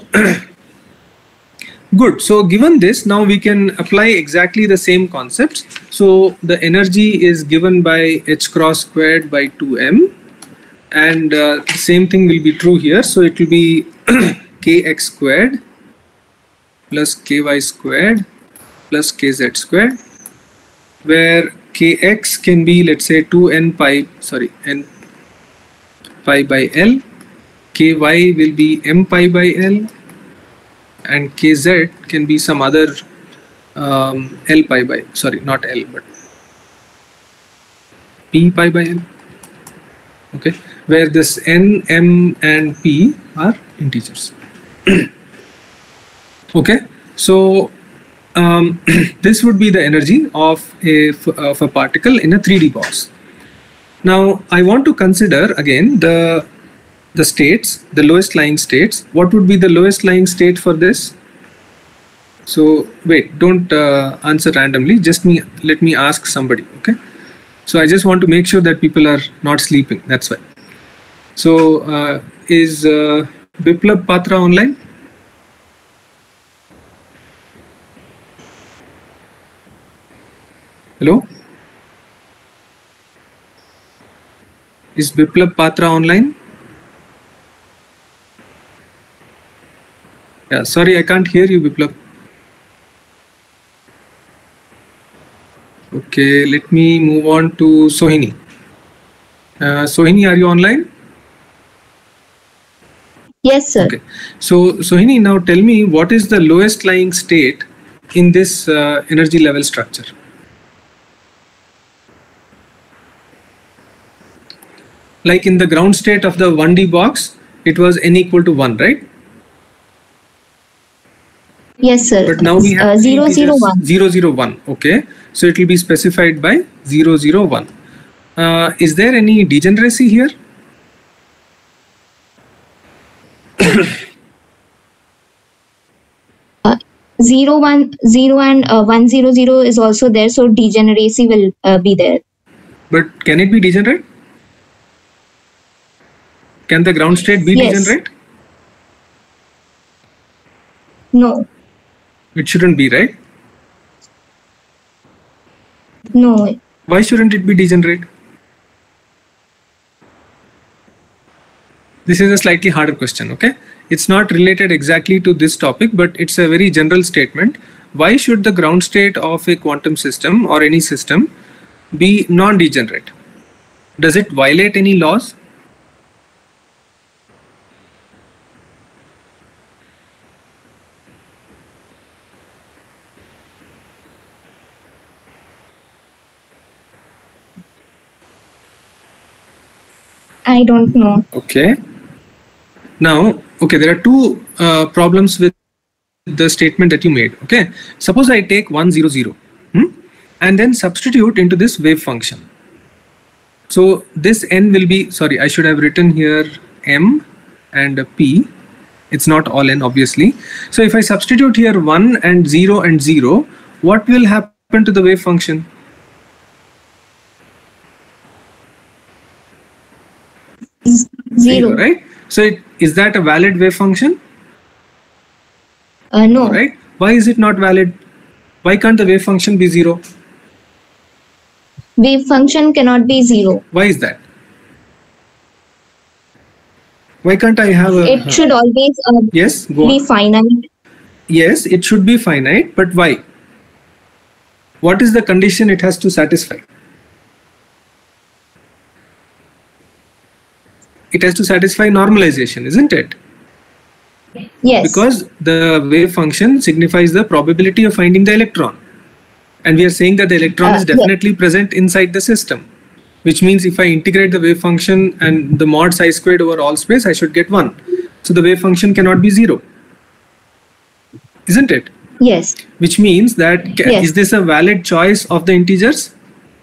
good. So given this, now we can apply exactly the same concepts. So the energy is given by h cross squared by two m, and uh, the same thing will be true here. So it will be kx squared plus ky squared plus kz squared, where kx can be, let's say, two n pi, sorry, n pi by l, ky will be m pi by l, and kz can be some other um, l pi by, sorry, not l, but p pi by l. Okay, where this n, m, and p are integers. Okay, so um, this would be the energy of a, of a particle in a three D box. Now I want to consider again the the states, the lowest lying states. What would be the lowest lying state for this? So wait, don't uh, answer randomly, just me, let me ask somebody. Okay, so I just want to make sure that people are not sleeping, that's why. So uh, is uh, Biplab Patra online? Hello? Is Biplab Patra online? Yeah, sorry, I can't hear you, Biplab. Okay, let me move on to Sohini. Uh, Sohini, are you online? Yes, sir. Okay, so Sohini, now tell me, what is the lowest lying state in this uh, energy level structure? Like in the ground state of the one D box, it was n equal to one, right? Yes, sir. But now we have uh, three zero, zero, integers, one. zero, zero, one. Okay, so it will be specified by zero, zero, one. Uh, is there any degeneracy here? Uh, zero, one, zero, and uh, one, zero, zero is also there, so degeneracy will uh, be there. But can it be degenerate? Can the ground state be Yes. degenerate? No, It shouldn't be, right? no. Why shouldn't it be degenerate? This is a slightly harder question, okay? It's not related exactly to this topic, but it's a very general statement. Why should the ground state of a quantum system or any system be non-degenerate? Does it violate any laws? I don't know. Okay. Now, okay, there are two uh, problems with the statement that you made. Okay. Suppose I take one, zero, zero, hmm, and then substitute into this wave function. So this n will be, sorry, I should have written here m and p. It's not all n, obviously. So if I substitute here one and zero and zero, what will happen to the wave function? Z- Zero. Right? So it, is that a valid wave function? Uh, no. Right? Why is it not valid? Why can't the wave function be zero? Wave function cannot be zero. Why is that? Why can't I have a... It should always uh, Yes, go be on. finite. Yes, it should be finite, but why? What is the condition it has to satisfy? It has to satisfy normalization, isn't it? Yes. Because the wave function signifies the probability of finding the electron. And we are saying that the electron Uh, is yeah. definitely present inside the system. which means if I integrate the wave function and the mod psi squared over all space, I should get one. So the wave function cannot be zero, isn't it? Yes. Which means that, Yes. is this a valid choice of the integers?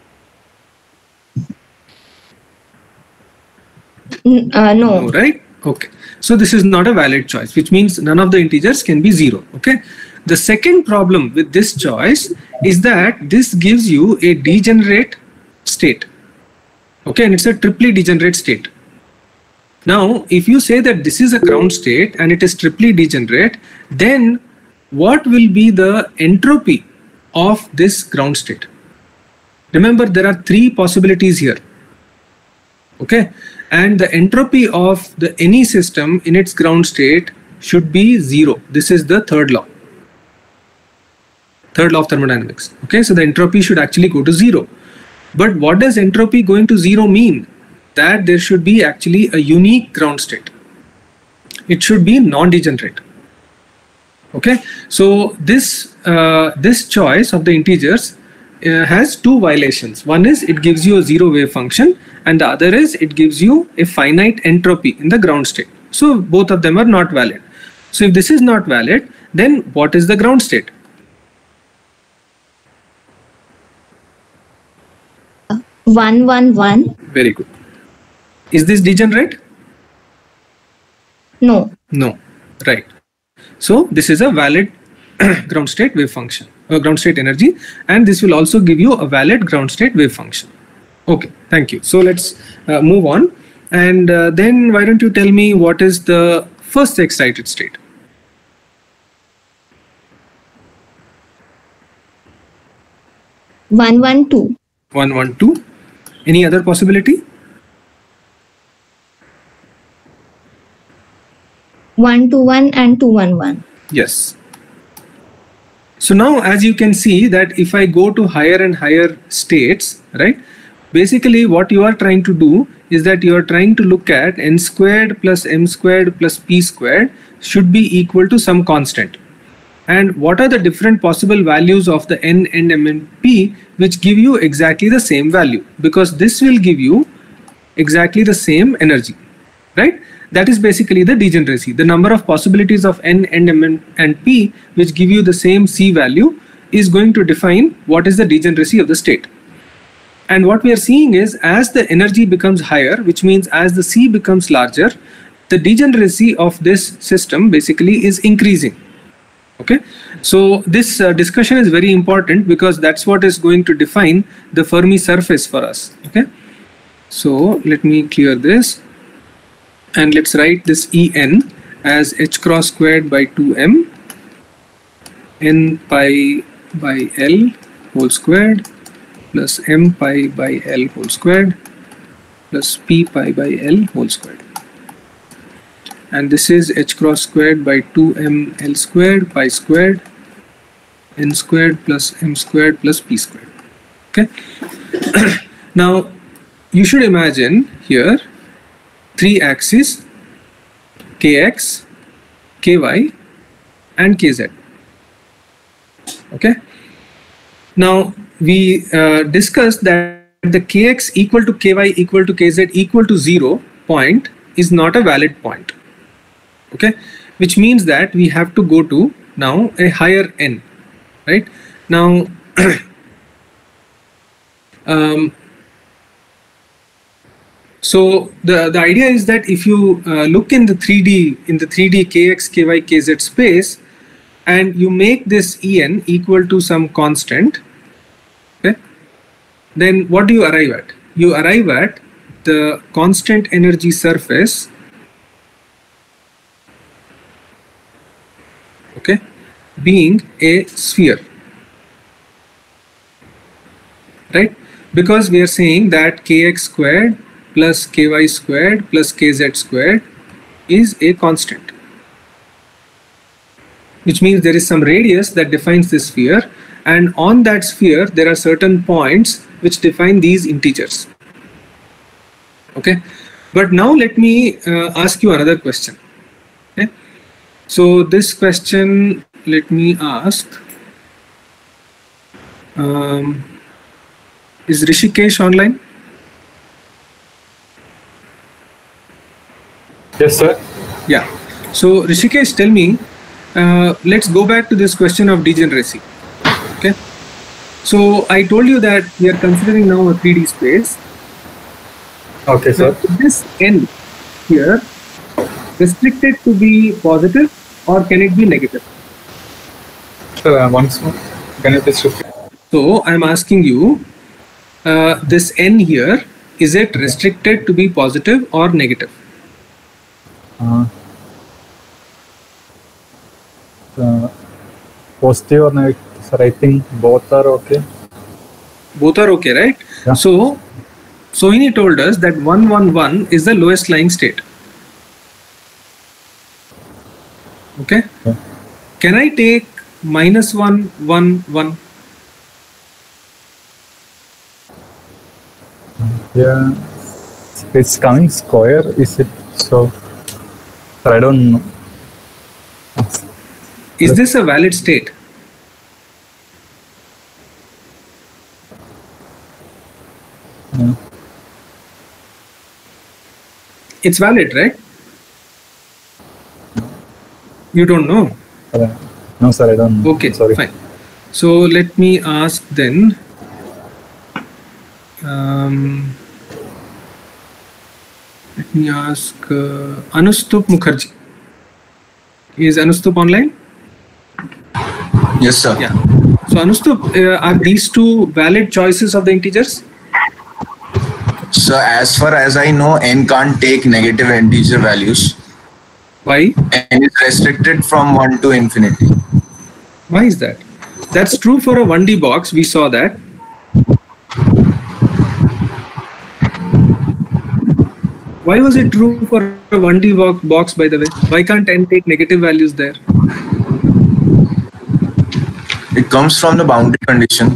N- uh, no. No, right? Okay. So this is not a valid choice, which means none of the integers can be zero. Okay. The second problem with this choice is that this gives you a degenerate state. Okay, and it's a triply degenerate state. Now, if you say that this is a ground state and it is triply degenerate, then what will be the entropy of this ground state? Remember, there are three possibilities here. Okay, and the entropy of the any system in its ground state should be zero. This is the third law. Third law of thermodynamics. Okay, so the entropy should actually go to zero. But what does entropy going to zero mean? That there should be actually a unique ground state. It should be non-degenerate. Okay, so this uh, this choice of the integers uh, has two violations. One is it gives you a zero wave function, and the other is it gives you a finite entropy in the ground state. So both of them are not valid. So if this is not valid, then what is the ground state? One one one. Very good. Is this degenerate? No. No. Right. So this is a valid ground state wave function, or ground state energy, and this will also give you a valid ground state wave function. Okay, thank you. So let's uh, move on, and uh, then why don't you tell me what is the first excited state? One one two. one one two. Any other possibility? One two one and two one one. Yes. So now, as you can see, that if I go to higher and higher states, right, basically what you are trying to do is that you are trying to look at n squared plus m squared plus p squared should be equal to some constant. And what are the different possible values of the n, n, m, and p which give you exactly the same value? Because this will give you exactly the same energy, right? That is basically the degeneracy. The number of possibilities of n, n, m, and p which give you the same c value is going to define what is the degeneracy of the state. And what we are seeing is, as the energy becomes higher, which means as the c becomes larger, the degeneracy of this system basically is increasing. Okay, so this uh, discussion is very important because that's what is going to define the Fermi surface for us. Okay, so let me clear this, and let's write this En as h cross squared by two m n pi by L whole squared plus m pi by L whole squared plus p pi by L whole squared. And this is h cross squared by two m L squared pi squared n squared plus m squared plus p squared. Okay. Now you should imagine here three axes, kx, ky, and kz. Okay. Now we uh, discussed that the kx equal to ky equal to kz equal to zero point is not a valid point. Okay, which means that we have to go to now a higher n, right? Now um, so the the idea is that if you uh, look in the three D in the three D kx, ky, kz space, and you make this En equal to some constant, okay, then what do you arrive at? You arrive at the constant energy surface, okay, being a sphere, right? Because we are saying that kx squared plus ky squared plus kz squared is a constant, which means there is some radius that defines this sphere, and on that sphere there are certain points which define these integers. Okay, but now let me uh, ask you another question. Okay, so this question, let me ask, um, is Rishikesh online? Yes, sir. Yeah. So Rishikesh, tell me, uh, let's go back to this question of degeneracy. Okay. So I told you that we are considering now a three D space. Okay, sir. Now, is this n here restricted to be positive or can it be negative? Sir, uh, once more, can you please repeat? So I'm asking you, uh, this n here, is it restricted to be positive or negative? Uh, uh, positive or negative, sir? I think both are okay. Both are okay, right? Yeah. So Sohini told us that one one one is the lowest lying state. Okay. Yeah. Can I take minus one one one? Yeah, it's coming square. Is it so? Sir, I don't know. Is this a valid state? Yeah. It's valid, right? You don't know? Uh, no, sir, I don't know. Okay, Sorry. fine. So let me ask then. Um, let me ask uh, Anustup Mukherjee. Is Anustup online? Yes, sir. Yeah. So Anustup, uh, are these two valid choices of the integers? So as far as I know, n can't take negative integer values. Why? N is restricted from one to infinity. Why is that? That's true for a one D box. We saw that. Why was it true for a one D box, by the way? Why can't n take negative values there? It comes from the boundary condition.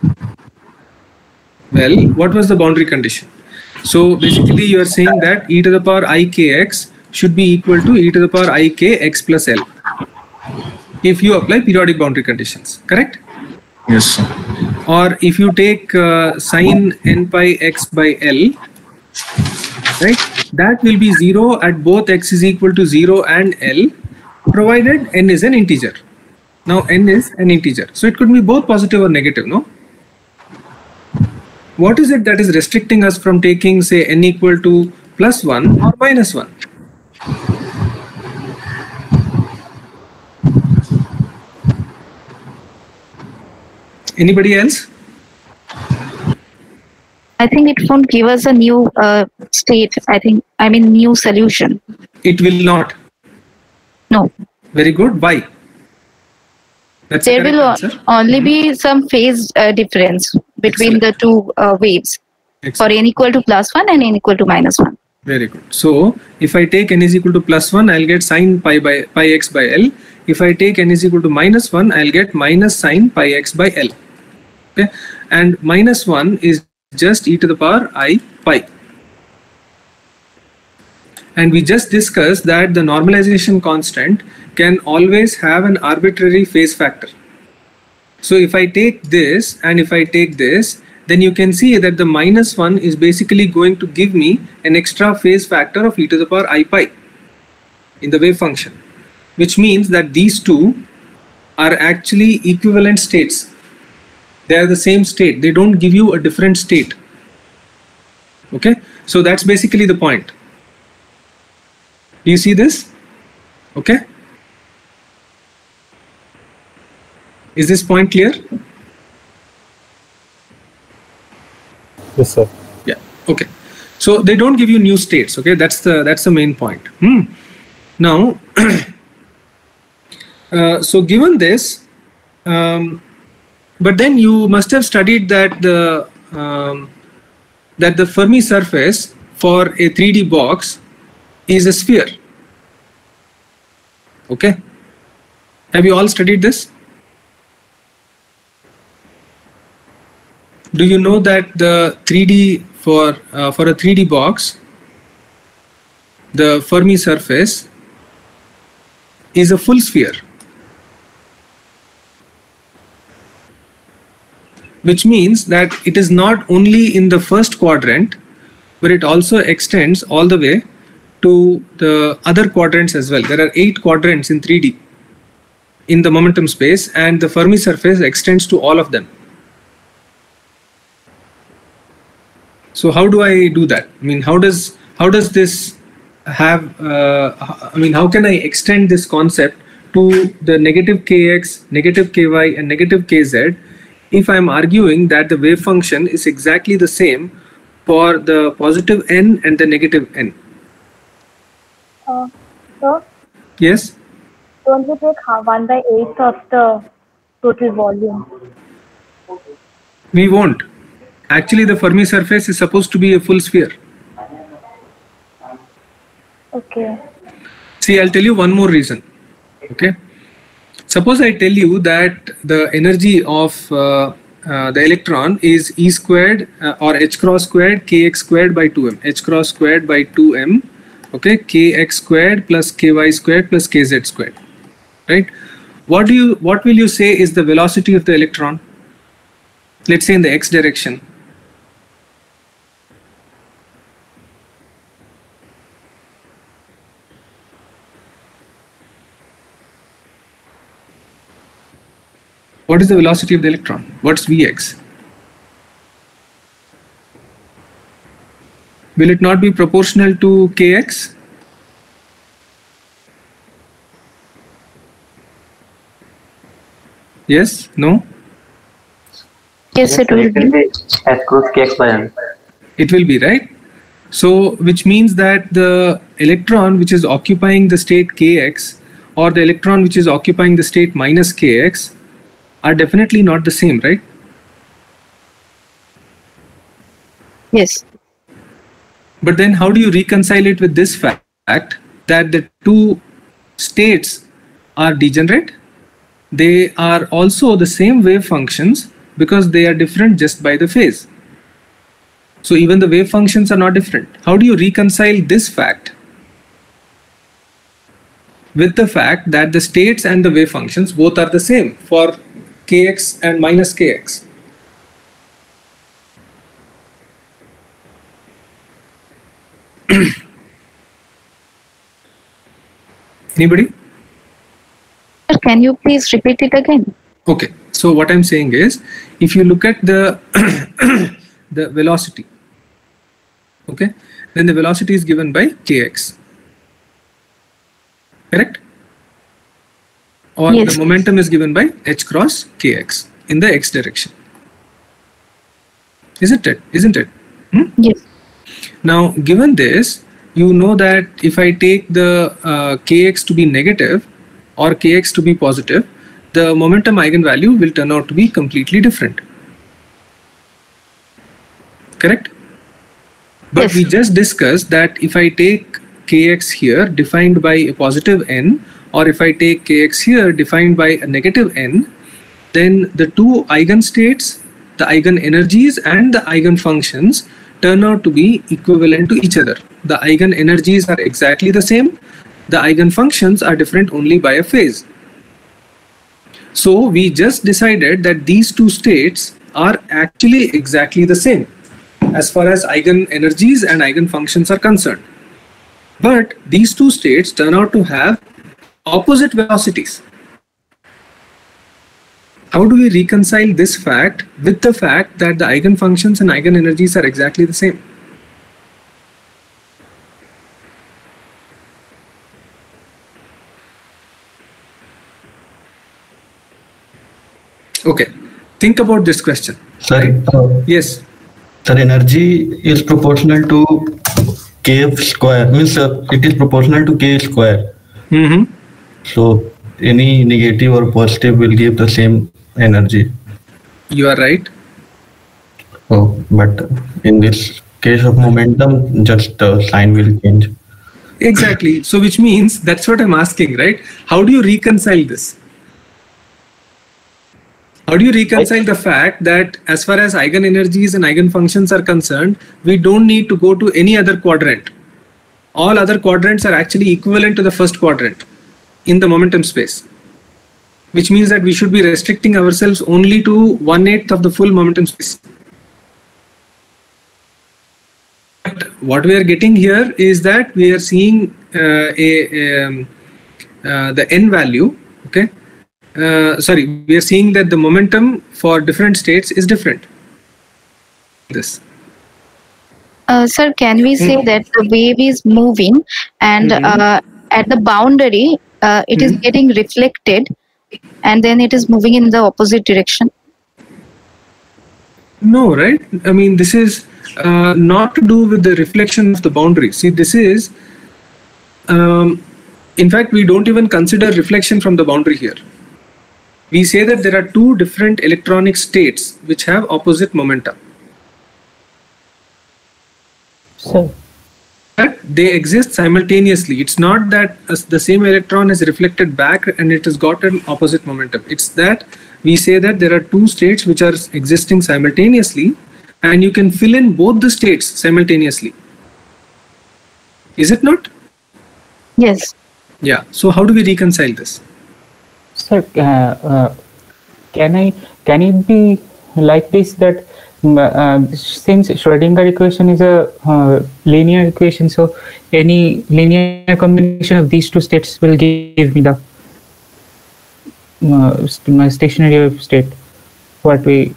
Well, what was the boundary condition? So basically you are saying that e to the power ikx should be equal to e to the power ikx plus L if you apply periodic boundary conditions, correct? Yes, sir. Or if you take uh, sine n pi x by L, right, that will be zero at both x is equal to zero and L, provided n is an integer. Now n is an integer, so it could be both positive or negative, no? What is it that is restricting us from taking, say, n equal to plus one or minus one? Anybody else? I think it won't give us a new uh, state. I think, I mean, new solution. It will not. No. Very good. Why? That's There the correct will answer. only be some phase uh, difference between Excellent. the two uh, waves for Excellent. n equal to plus one and n equal to minus one. Very good. So if I take n is equal to plus one, I'll get sine pi by pi x by L. If I take n is equal to minus one, I'll get minus sine pi x by L. Okay, and minus one is just e to the power I pi. And we just discussed that the normalization constant can always have an arbitrary phase factor. So if I take this and if I take this, then you can see that the minus one is basically going to give me an extra phase factor of e to the power I pi in the wave function, which means that these two are actually equivalent states. They are the same state. They don't give you a different state. Okay, so that's basically the point. Do you see this? Okay. Is this point clear? Yes, sir. Yeah. Okay. So they don't give you new states. Okay, that's the that's the main point. Hmm. Now, uh, so given this, um, but then you must have studied that the um, that the Fermi surface for a three D box is a sphere. Okay. Have you all studied this? Do you know that the three D for uh, for a three D box, the Fermi surface is a full sphere, which means that it is not only in the first quadrant, but it also extends all the way to the other quadrants as well. There are eight quadrants in three D in the momentum space, and the Fermi surface extends to all of them. So how do I do that? I mean, how does how does this have? Uh, I mean, how can I extend this concept to the negative kx, negative ky, and negative kz if I'm arguing that the wave function is exactly the same for the positive n and the negative n? Uh, so, Yes? don't we take ha- one by eighth of the total volume? We won't. Actually, the Fermi surface is supposed to be a full sphere. Okay. See, I'll tell you one more reason. Okay. Suppose I tell you that the energy of uh, uh, the electron is E squared uh, or h cross squared kx squared by two m. H cross squared by two m. Okay. Kx squared plus ky squared plus kz squared. Right. What do you? What will you say is the velocity of the electron? Let's say in the x direction. What is the velocity of the electron? What's Vx? Will it not be proportional to kx? Yes? No? Yes, it will be. S cross kx by m. It will be, right? So, which means that the electron which is occupying the state kx or the electron which is occupying the state minus kx are definitely not the same, right? Yes. But then how do you reconcile it with this fact that the two states are degenerate? They are also the same wave functions because they are different just by the phase. So even the wave functions are not different. How do you reconcile this fact with the fact that the states and the wave functions both are the same for kx and minus kx? Anybody? Can you please repeat it again? Okay, so what I'm saying is, if you look at the the velocity, okay, then the velocity is given by kx, correct? Or Yes. the momentum is given by h cross kx in the x direction, isn't it? Isn't it? Hmm? Yes. Now, given this, you know that if I take the uh, kx to be negative or kx to be positive, the momentum eigenvalue will turn out to be completely different. Correct? But Yes. we just discussed that if I take kx here defined by a positive n, or if I take kx here defined by a negative n, then the two eigenstates, the eigenenergies and the eigenfunctions turn out to be equivalent to each other. The eigenenergies are exactly the same. The eigenfunctions are different only by a phase. So we just decided that these two states are actually exactly the same as far as eigenenergies and eigenfunctions are concerned. But these two states turn out to have opposite velocities. How do we reconcile this fact with the fact that the eigenfunctions and eigenenergies are exactly the same? Okay, think about this question. Sorry. Uh, Yes. Sir, energy is proportional to kf square. Means uh, it is proportional to k square. Mm-hmm. So any negative or positive will give the same energy. You are right. Oh, but in this case of momentum, just the sign will change. Exactly. So which means that's what I'm asking, right? How do you reconcile this? How do you reconcile the fact that as far as eigenenergies and eigenfunctions are concerned, we don't need to go to any other quadrant. All other quadrants are actually equivalent to the first quadrant in the momentum space, which means that we should be restricting ourselves only to one eighth of the full momentum space. But what we are getting here is that we are seeing uh, a um, uh, the n value. Okay, uh, sorry, we are seeing that the momentum for different states is different. This. Uh, sir, can we say Mm. that the wave is moving and Mhm. uh, at the boundary uh, it is Mhm. getting reflected and then it is moving in the opposite direction? No, right? I mean, this is uh, not to do with the reflection of the boundary. See, this is, um, in fact, we don't even consider reflection from the boundary here. We say that there are two different electronic states which have opposite momentum. So, But they exist simultaneously. It's not that as the same electron is reflected back and it has got an opposite momentum. It's that we say that there are two states which are existing simultaneously, and you can fill in both the states simultaneously. Is it not? Yes. Yeah. So how do we reconcile this? sir, uh, uh, can I can it be like this that mm, uh, since Schrödinger equation is a uh, linear equation, so any linear combination of these two states will give me the uh, st- my stationary wave state. What we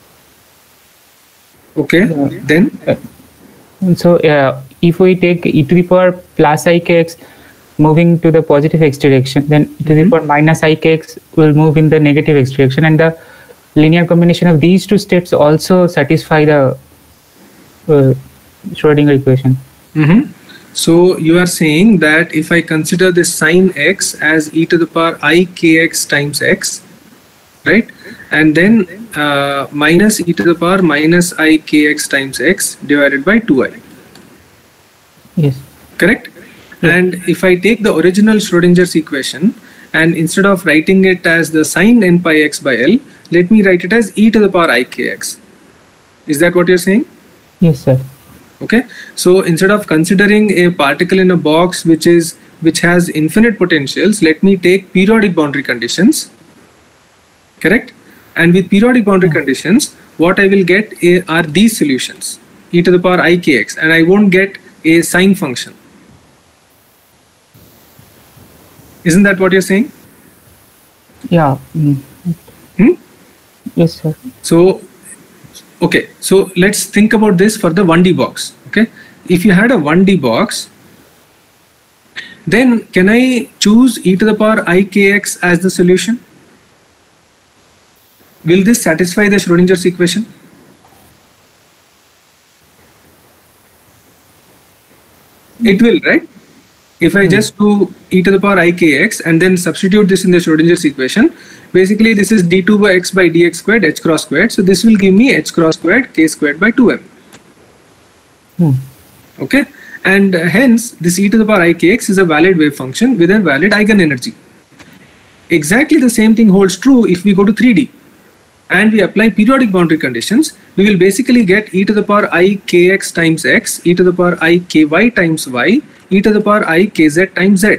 Okay. uh, Then so uh, if we take e to the power plus ikx moving to the positive x direction, then e to the Mhm. power minus ikx will move in the negative x direction, and the linear combination of these two states also satisfy the uh, Schrödinger equation. Mhm. So you are saying that if I consider this sine x as e to the power I kx times x, right? And then uh, minus e to the power minus I kx times x divided by two i. Yes. Correct? And if I take the original Schrodinger's equation and instead of writing it as the sine n pi x by L, let me write it as e to the power I kx. Is that what you're saying? Yes, sir. Okay. So instead of considering a particle in a box which is which has infinite potentials, let me take periodic boundary conditions. Correct? And with periodic boundary conditions, what I will get a, are these solutions, e to the power I kx, and I won't get a sine function. Isn't that what you're saying? Yeah. Mm. Hmm? Yes, sir. So, okay, so let's think about this for the one D box. Okay, if you had a one D box, then can I choose e to the power I kx as the solution? Will this satisfy the Schrodinger's equation? It will, right? If I just do e to the power I kx and then substitute this in the Schrodinger's equation, basically this is d two by x by dx squared h cross squared. So this will give me h cross squared k squared by two m. Hmm. Okay, and uh, hence this e to the power I kx is a valid wave function with a valid eigenenergy. Exactly the same thing holds true if we go to three D and we apply periodic boundary conditions. We will basically get e to the power I kx times x, e to the power I ky times y, e to the power I kz times z.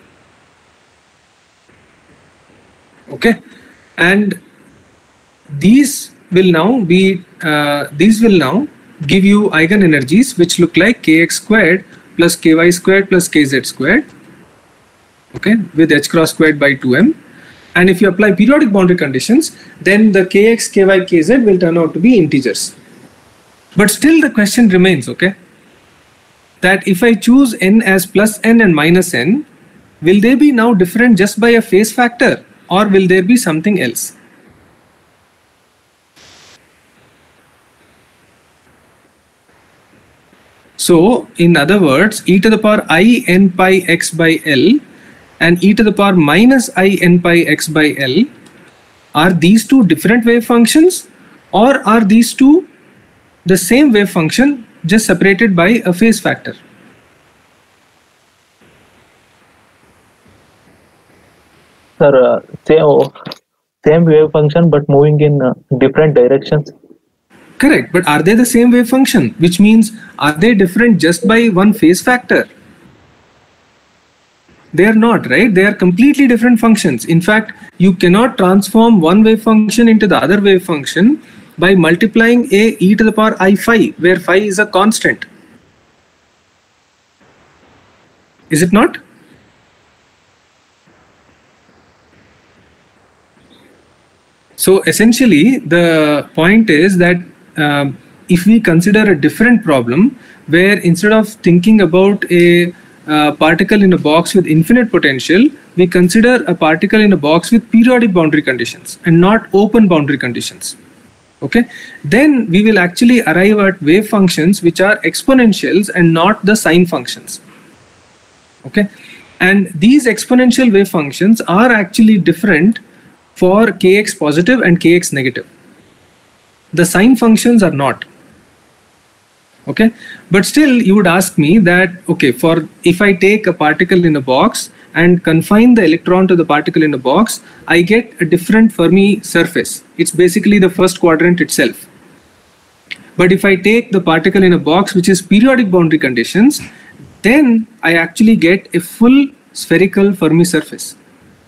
Okay, and these will now be uh, these will now give you eigenenergies which look like kx squared plus ky squared plus kz squared, okay, with h cross squared by two m. And if you apply periodic boundary conditions, then the kx, ky, kz will turn out to be integers. But still the question remains, okay, that if I choose n as plus n and minus n, will they be now different just by a phase factor, or will there be something else? So, in other words, e to the power I n pi x by L and e to the power minus I n pi x by L, are these two different wave functions, or are these two the same wave function just separated by a phase factor? Sir, uh, same, same wave function but moving in uh, different directions. Correct, but are they the same wave function? Which means, are they different just by one phase factor? They are not, right? They are completely different functions. In fact, you cannot transform one wave function into the other wave function by multiplying a e to the power I phi, where phi is a constant. Is it not? So essentially the point is that um, if we consider a different problem where instead of thinking about a uh, particle in a box with infinite potential, we consider a particle in a box with periodic boundary conditions and not open boundary conditions. Okay, then we will actually arrive at wave functions which are exponentials and not the sine functions. Okay, and these exponential wave functions are actually different for kx positive and kx negative. The sine functions are not. Okay, but still you would ask me that, okay, for if I take a particle in a box and confine the electron to the particle in a box, I get a different Fermi surface. It's basically the first quadrant itself. But if I take the particle in a box which is periodic boundary conditions, then I actually get a full spherical Fermi surface.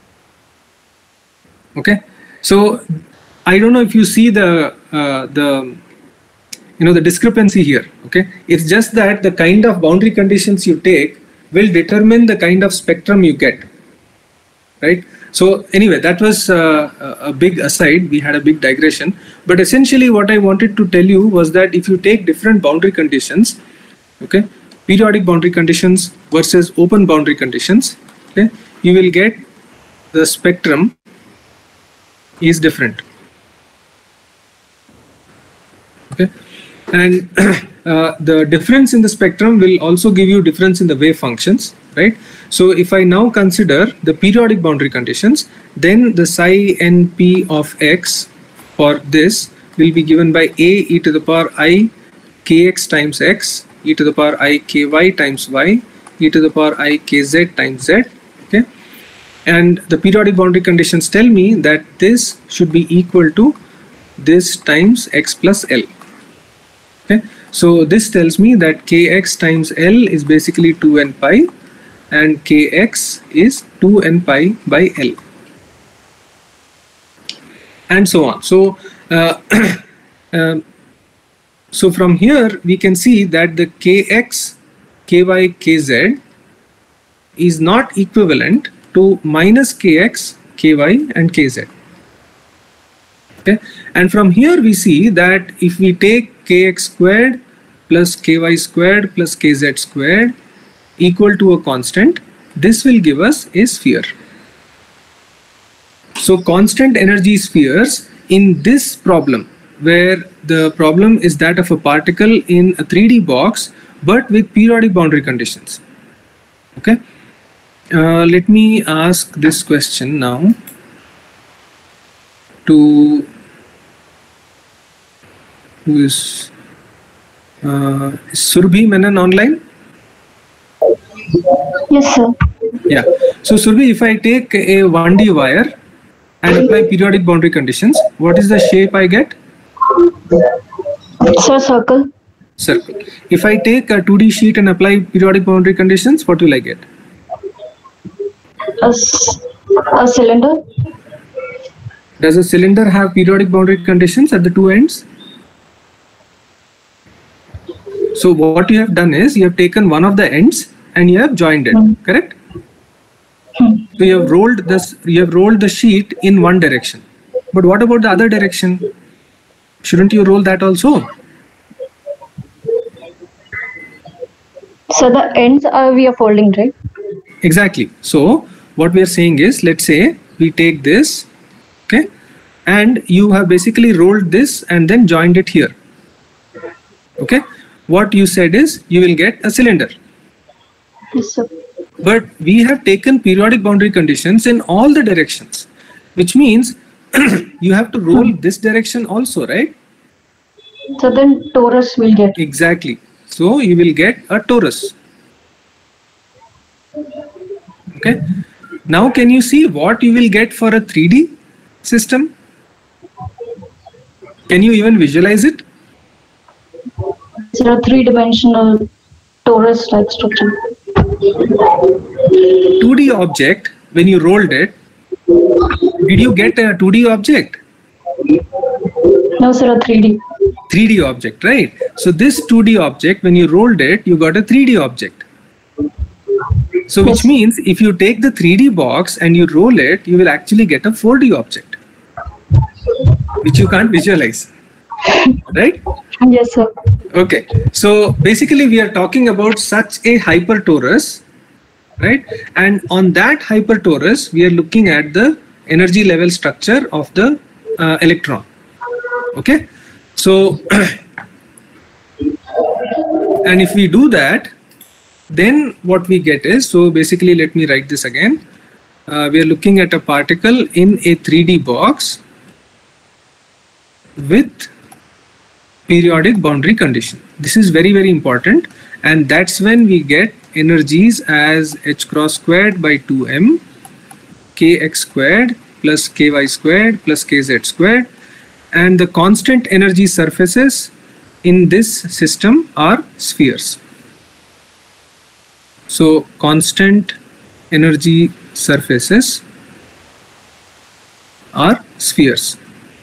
Okay, so I don't know if you see the uh, the you know the discrepancy here. Okay, it's just that the kind of boundary conditions you take will determine the kind of spectrum you get, right? So anyway, that was uh, a big aside. We had a big digression, but essentially what I wanted to tell you was that if you take different boundary conditions, okay, periodic boundary conditions versus open boundary conditions, okay, you will get the spectrum is different. Okay, and uh, the difference in the spectrum will also give you difference in the wave functions, right? So if I now consider the periodic boundary conditions, then the psi np of x for this will be given by a e to the power I kx times x, e to the power I ky times y, e to the power I kz times z. Okay, and the periodic boundary conditions tell me that this should be equal to this times x plus L. Okay, so this tells me that kx times L is basically two n pi and kx is two n pi by L, and so on. So uh, uh, so from here we can see that the kx, ky, kz is not equivalent to minus kx, ky and kz. Okay, and from here we see that if we take kx squared plus ky squared plus kz squared equal to a constant, this will give us a sphere. So constant energy spheres in this problem, where the problem is that of a particle in a three D box but with periodic boundary conditions. Okay, uh, let me ask this question now to who is uh, is Surbhi Menon online? Yes, sir. Yeah. So Surbhi, if I take a one D wire and apply periodic boundary conditions, what is the shape I get? It's a circle. Circle. If I take a two D sheet and apply periodic boundary conditions, what will I get? A, a cylinder. Does a cylinder have periodic boundary conditions at the two ends? So what you have done is you have taken one of the ends and you have joined it, mm. correct? Mm. So you have rolled this, you have rolled the sheet in one direction. But what about the other direction? Shouldn't you roll that also? So the ends are we are folding, right? Exactly. So what we are saying is, let's say we take this, okay, and you have basically rolled this and then joined it here. Okay. What you said is you will get a cylinder. Yes, sir. But we have taken periodic boundary conditions in all the directions, which means you have to roll hmm. this direction also, right? So then torus will get. Exactly. So you will get a torus. Okay. Now can you see what you will get for a three D system? Can you even visualize it? It's a three-dimensional torus-like structure. two D object, when you rolled it, did you get a two D object? No, sir, a three D. three D object, right? So this two D object, when you rolled it, you got a three D object. So which means if you take the three D box and you roll it, you will actually get a four D object, which you can't visualize, right? Yes, sir. Okay, so basically we are talking about such a hypertorus, right? And on that hypertorus, we are looking at the energy level structure of the uh, electron. Okay, so and if we do that, then what we get is, so basically let me write this again. Uh, we are looking at a particle in a three D box with periodic boundary condition. This is very, very important, and that's when we get energies as h cross squared by two m kx squared plus ky squared plus kz squared, and the constant energy surfaces in this system are spheres. So constant energy surfaces are spheres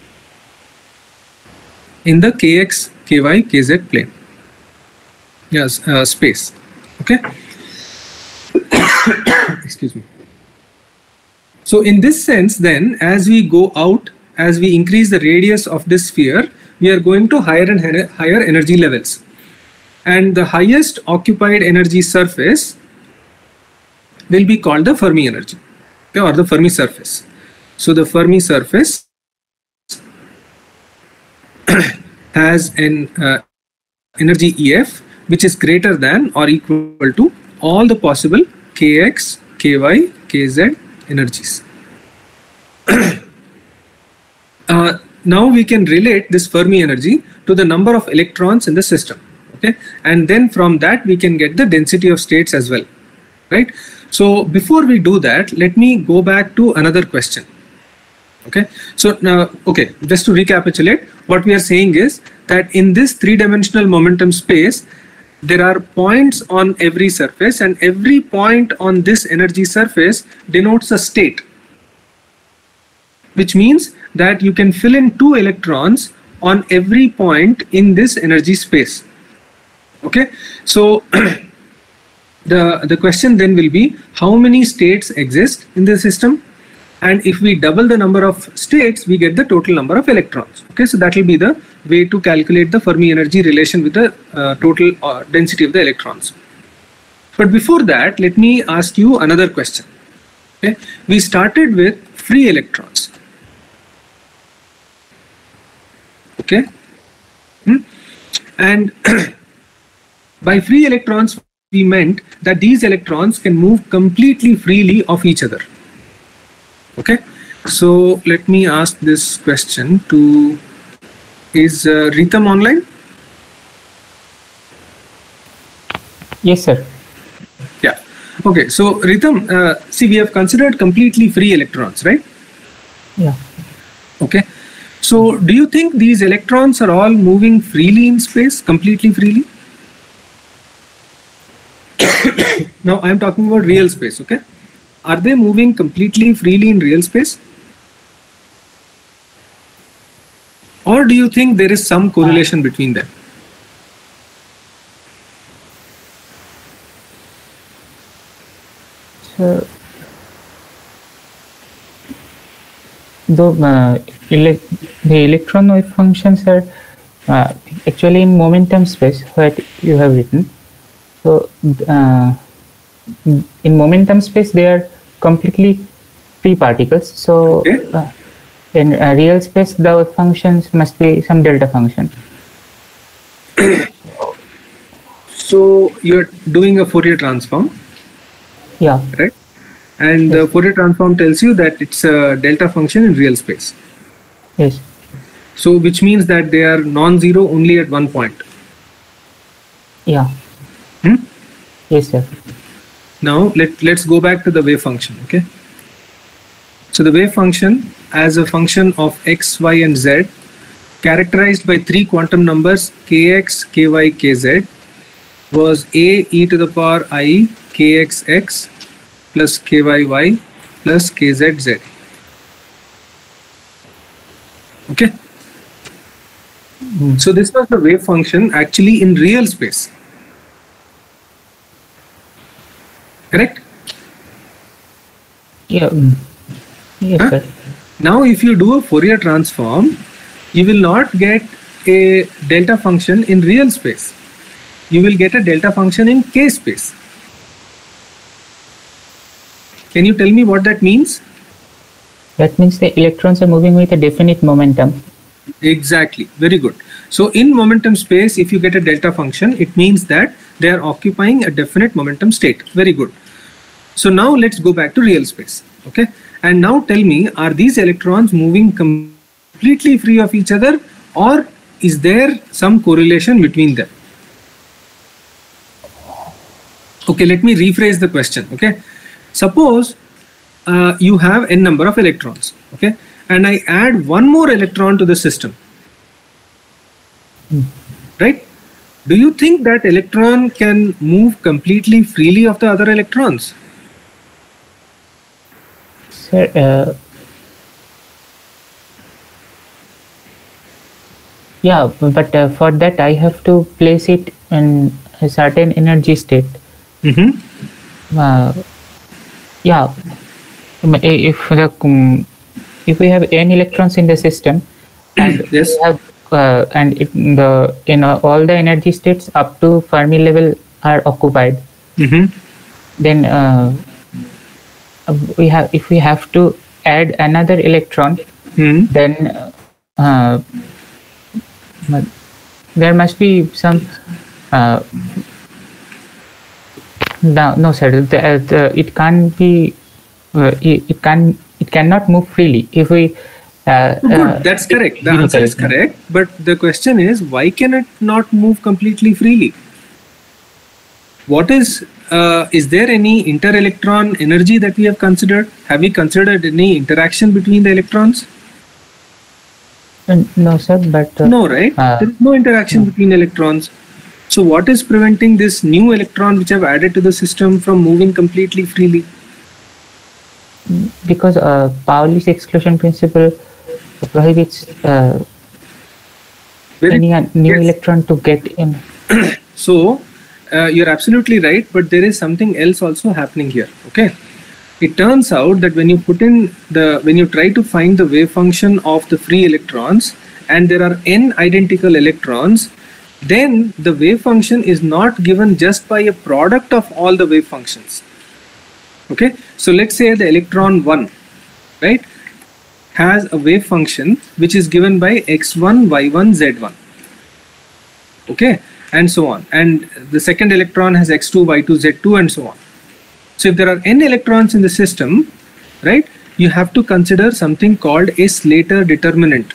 in the kx, ky, kz plane. Yes, uh, space. Okay. Excuse me. So in this sense, then, as we go out, as we increase the radius of this sphere, we are going to higher and higher energy levels. And the highest occupied energy surface will be called the Fermi energy, okay, or the Fermi surface. So the Fermi surface has an uh, energy E F which is greater than or equal to all the possible kx, ky, kz energies. uh, now we can relate this Fermi energy to the number of electrons in the system. Okay, and then from that we can get the density of states as well, right? So before we do that, let me go back to another question. Okay, so now, okay, just to recapitulate, what we are saying is that in this three-dimensional momentum space, there are points on every surface, and every point on this energy surface denotes a state, which means that you can fill in two electrons on every point in this energy space. Okay, so the the question then will be, how many states exist in the system, and if we double the number of states, we get the total number of electrons. Okay, so that will be the way to calculate the Fermi energy relation with the uh, total uh, density of the electrons. But before that, let me ask you another question. Okay, we started with free electrons. Okay, hmm? and by free electrons, we meant that these electrons can move completely freely off each other. Okay, so let me ask this question to, is uh, Ritam online? Yes, sir. Yeah. Okay, so Ritam, uh, see, we have considered completely free electrons, right? Yeah. Okay. So do you think these electrons are all moving freely in space, completely freely? Now I am talking about real space, okay? Are they moving completely freely in real space? Or do you think there is some correlation between them? So, the, uh, ele the electron wave functions are uh, actually in momentum space, what you have written. So, uh, in momentum space, they are completely free particles. So, okay. uh, in uh, real space, the wave functions must be some delta function. So, you're doing a Fourier transform. Yeah. Right? And the Fourier transform tells you that it's a delta function in real space. Yes. So, which means that they are non-zero only at one point. Yeah. Hmm? Yes, sir. Now, let, let's go back to the wave function, okay? So, the wave function as a function of x, y, and z, characterized by three quantum numbers kx, ky, kz, was a e to the power I kxx plus kyy plus kzz. Okay. Mm. So this was the wave function actually in real space. Correct? Yeah. mm. Yes, Huh? sir. Now, if you do a Fourier transform, you will not get a delta function in real space. You will get a delta function in K space. Can you tell me what that means? That means the electrons are moving with a definite momentum. Exactly. Very good. So in momentum space, if you get a delta function, it means that they are occupying a definite momentum state. Very good. So now let's go back to real space. Okay. And now tell me, are these electrons moving completely free of each other, or is there some correlation between them? Okay, let me rephrase the question. Okay. Suppose uh, you have n number of electrons. Okay. And I add one more electron to the system. Right? Do you think that electron can move completely freely of the other electrons? Sir, uh, yeah, but uh, for that I have to place it in a certain energy state. Mm-hmm. Uh, yeah, Um, i- if the um, if we have n electrons in the system, and yes, we have uh, and it, the in uh, all the energy states up to Fermi level are occupied, Mm-hmm. then uh, we have if we have to add another electron, Hmm. then uh, mu- there must be some uh, no, no sir, the, uh, the, it can't be uh, it, it can it cannot move freely if we uh, Good, uh, that's correct. The zero answer is correct. correct. But the question is, why can it not move completely freely? What is, uh, is there any inter-electron energy that we have considered? Have we considered any interaction between the electrons? Uh, no sir, but uh, No, right? uh, There is no interaction between electrons. So what is preventing this new electron which have added to the system from moving completely freely? because uh, Pauli's exclusion principle prohibits uh, Very- any uh, new yes. electron to get in. So uh, you're absolutely right, but there is something else also happening here. Okay, it turns out that when you put in the when you try to find the wave function of the free electrons, and there are n identical electrons, then the wave function is not given just by a product of all the wave functions. Okay, so let's say the electron one, right, has a wave function which is given by x one, y one, z one. Okay, and so on, and the second electron has x two, y two, z two, and so on. So if there are n electrons in the system, right, you have to consider something called a Slater determinant.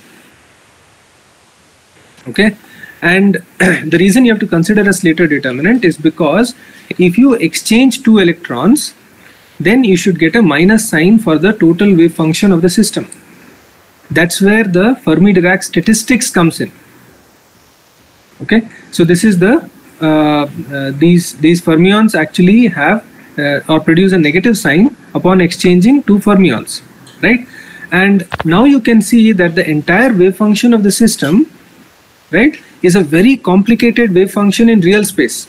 Okay, and the reason you have to consider a Slater determinant is because if you exchange two electrons, then you should get a minus sign for the total wave function of the system. That's where the Fermi-Dirac statistics comes in. Okay, so this is the uh, uh, these these fermions actually have uh, or produce a negative sign upon exchanging two fermions, right? And now you can see that the entire wave function of the system, right, is a very complicated wave function in real space.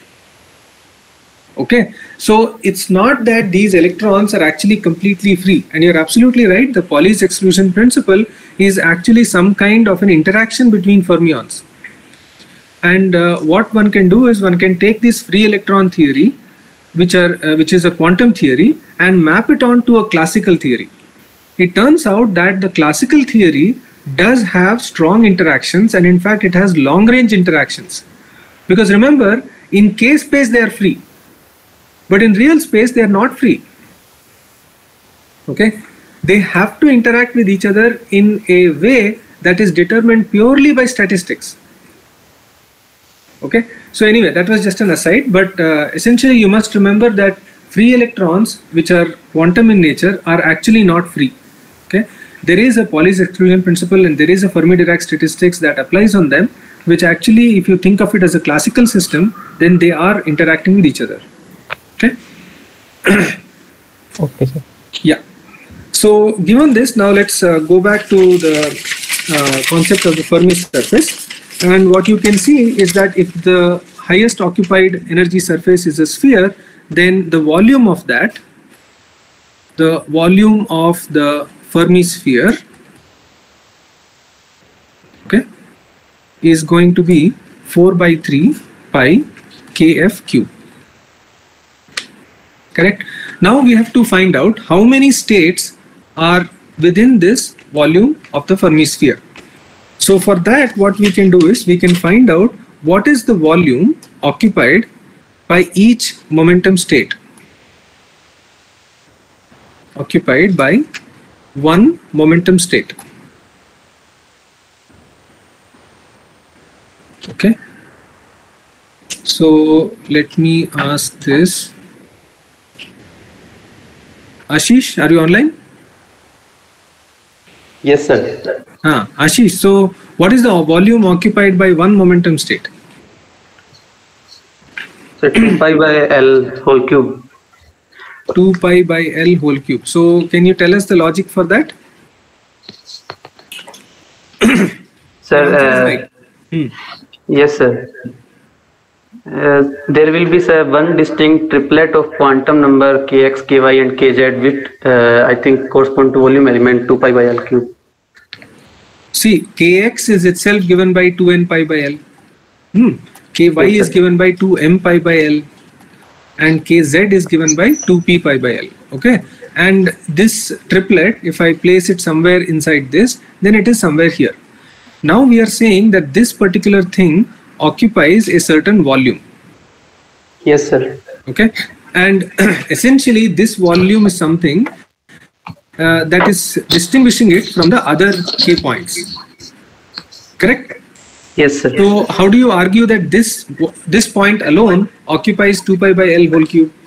Okay, so it's not that these electrons are actually completely free, and you're absolutely right. The Pauli's exclusion principle is actually some kind of an interaction between fermions. And uh, what one can do is one can take this free electron theory, which are uh, which is a quantum theory, and map it onto a classical theory. It turns out that the classical theory does have strong interactions, and in fact it has long range interactions, because remember, in K space they are free, but in real space they are not free. Okay, they have to interact with each other in a way that is determined purely by statistics. Okay, so anyway, that was just an aside, but uh, essentially you must remember that free electrons, which are quantum in nature, are actually not free. Okay, there is a Pauli's exclusion principle and there is a Fermi-Dirac statistics that applies on them, which actually, if you think of it as a classical system, then they are interacting with each other. Okay. Okay, sir. Yeah. So given this, now let's uh, go back to the uh, concept of the Fermi surface. And what you can see is that if the highest occupied energy surface is a sphere, then the volume of that the volume of the Fermi sphere, okay, is going to be four by three pi kf cube. Correct? Now we have to find out how many states are within this volume of the Fermi sphere. So for that, what we can do is we can find out what is the volume occupied by each momentum state. Occupied by one momentum state. Okay. So let me ask this. Ashish, are you online? Yes, sir. Ah, Ashish, so what is the volume occupied by one momentum state? So two pi by L whole cube. two pi by L whole cube. So can you tell us the logic for that? Sir, uh, hmm. Yes, sir. Uh, there will be, sir, one distinct triplet of quantum number kx, ky, and kz, which uh, I think correspond to volume element two pi by L cube. See, kx is itself given by two n pi by L. Hmm. Ky Yes, is given by two m pi by L. And kz is given by two p pi by L. Okay. And this triplet, if I place it somewhere inside this, then it is somewhere here. Now we are saying that this particular thing occupies a certain volume. Yes, sir. Okay. And essentially this volume is something uh, that is distinguishing it from the other k points. Correct? Yes, sir. So how do you argue that this this point alone occupies two pi by L whole cube?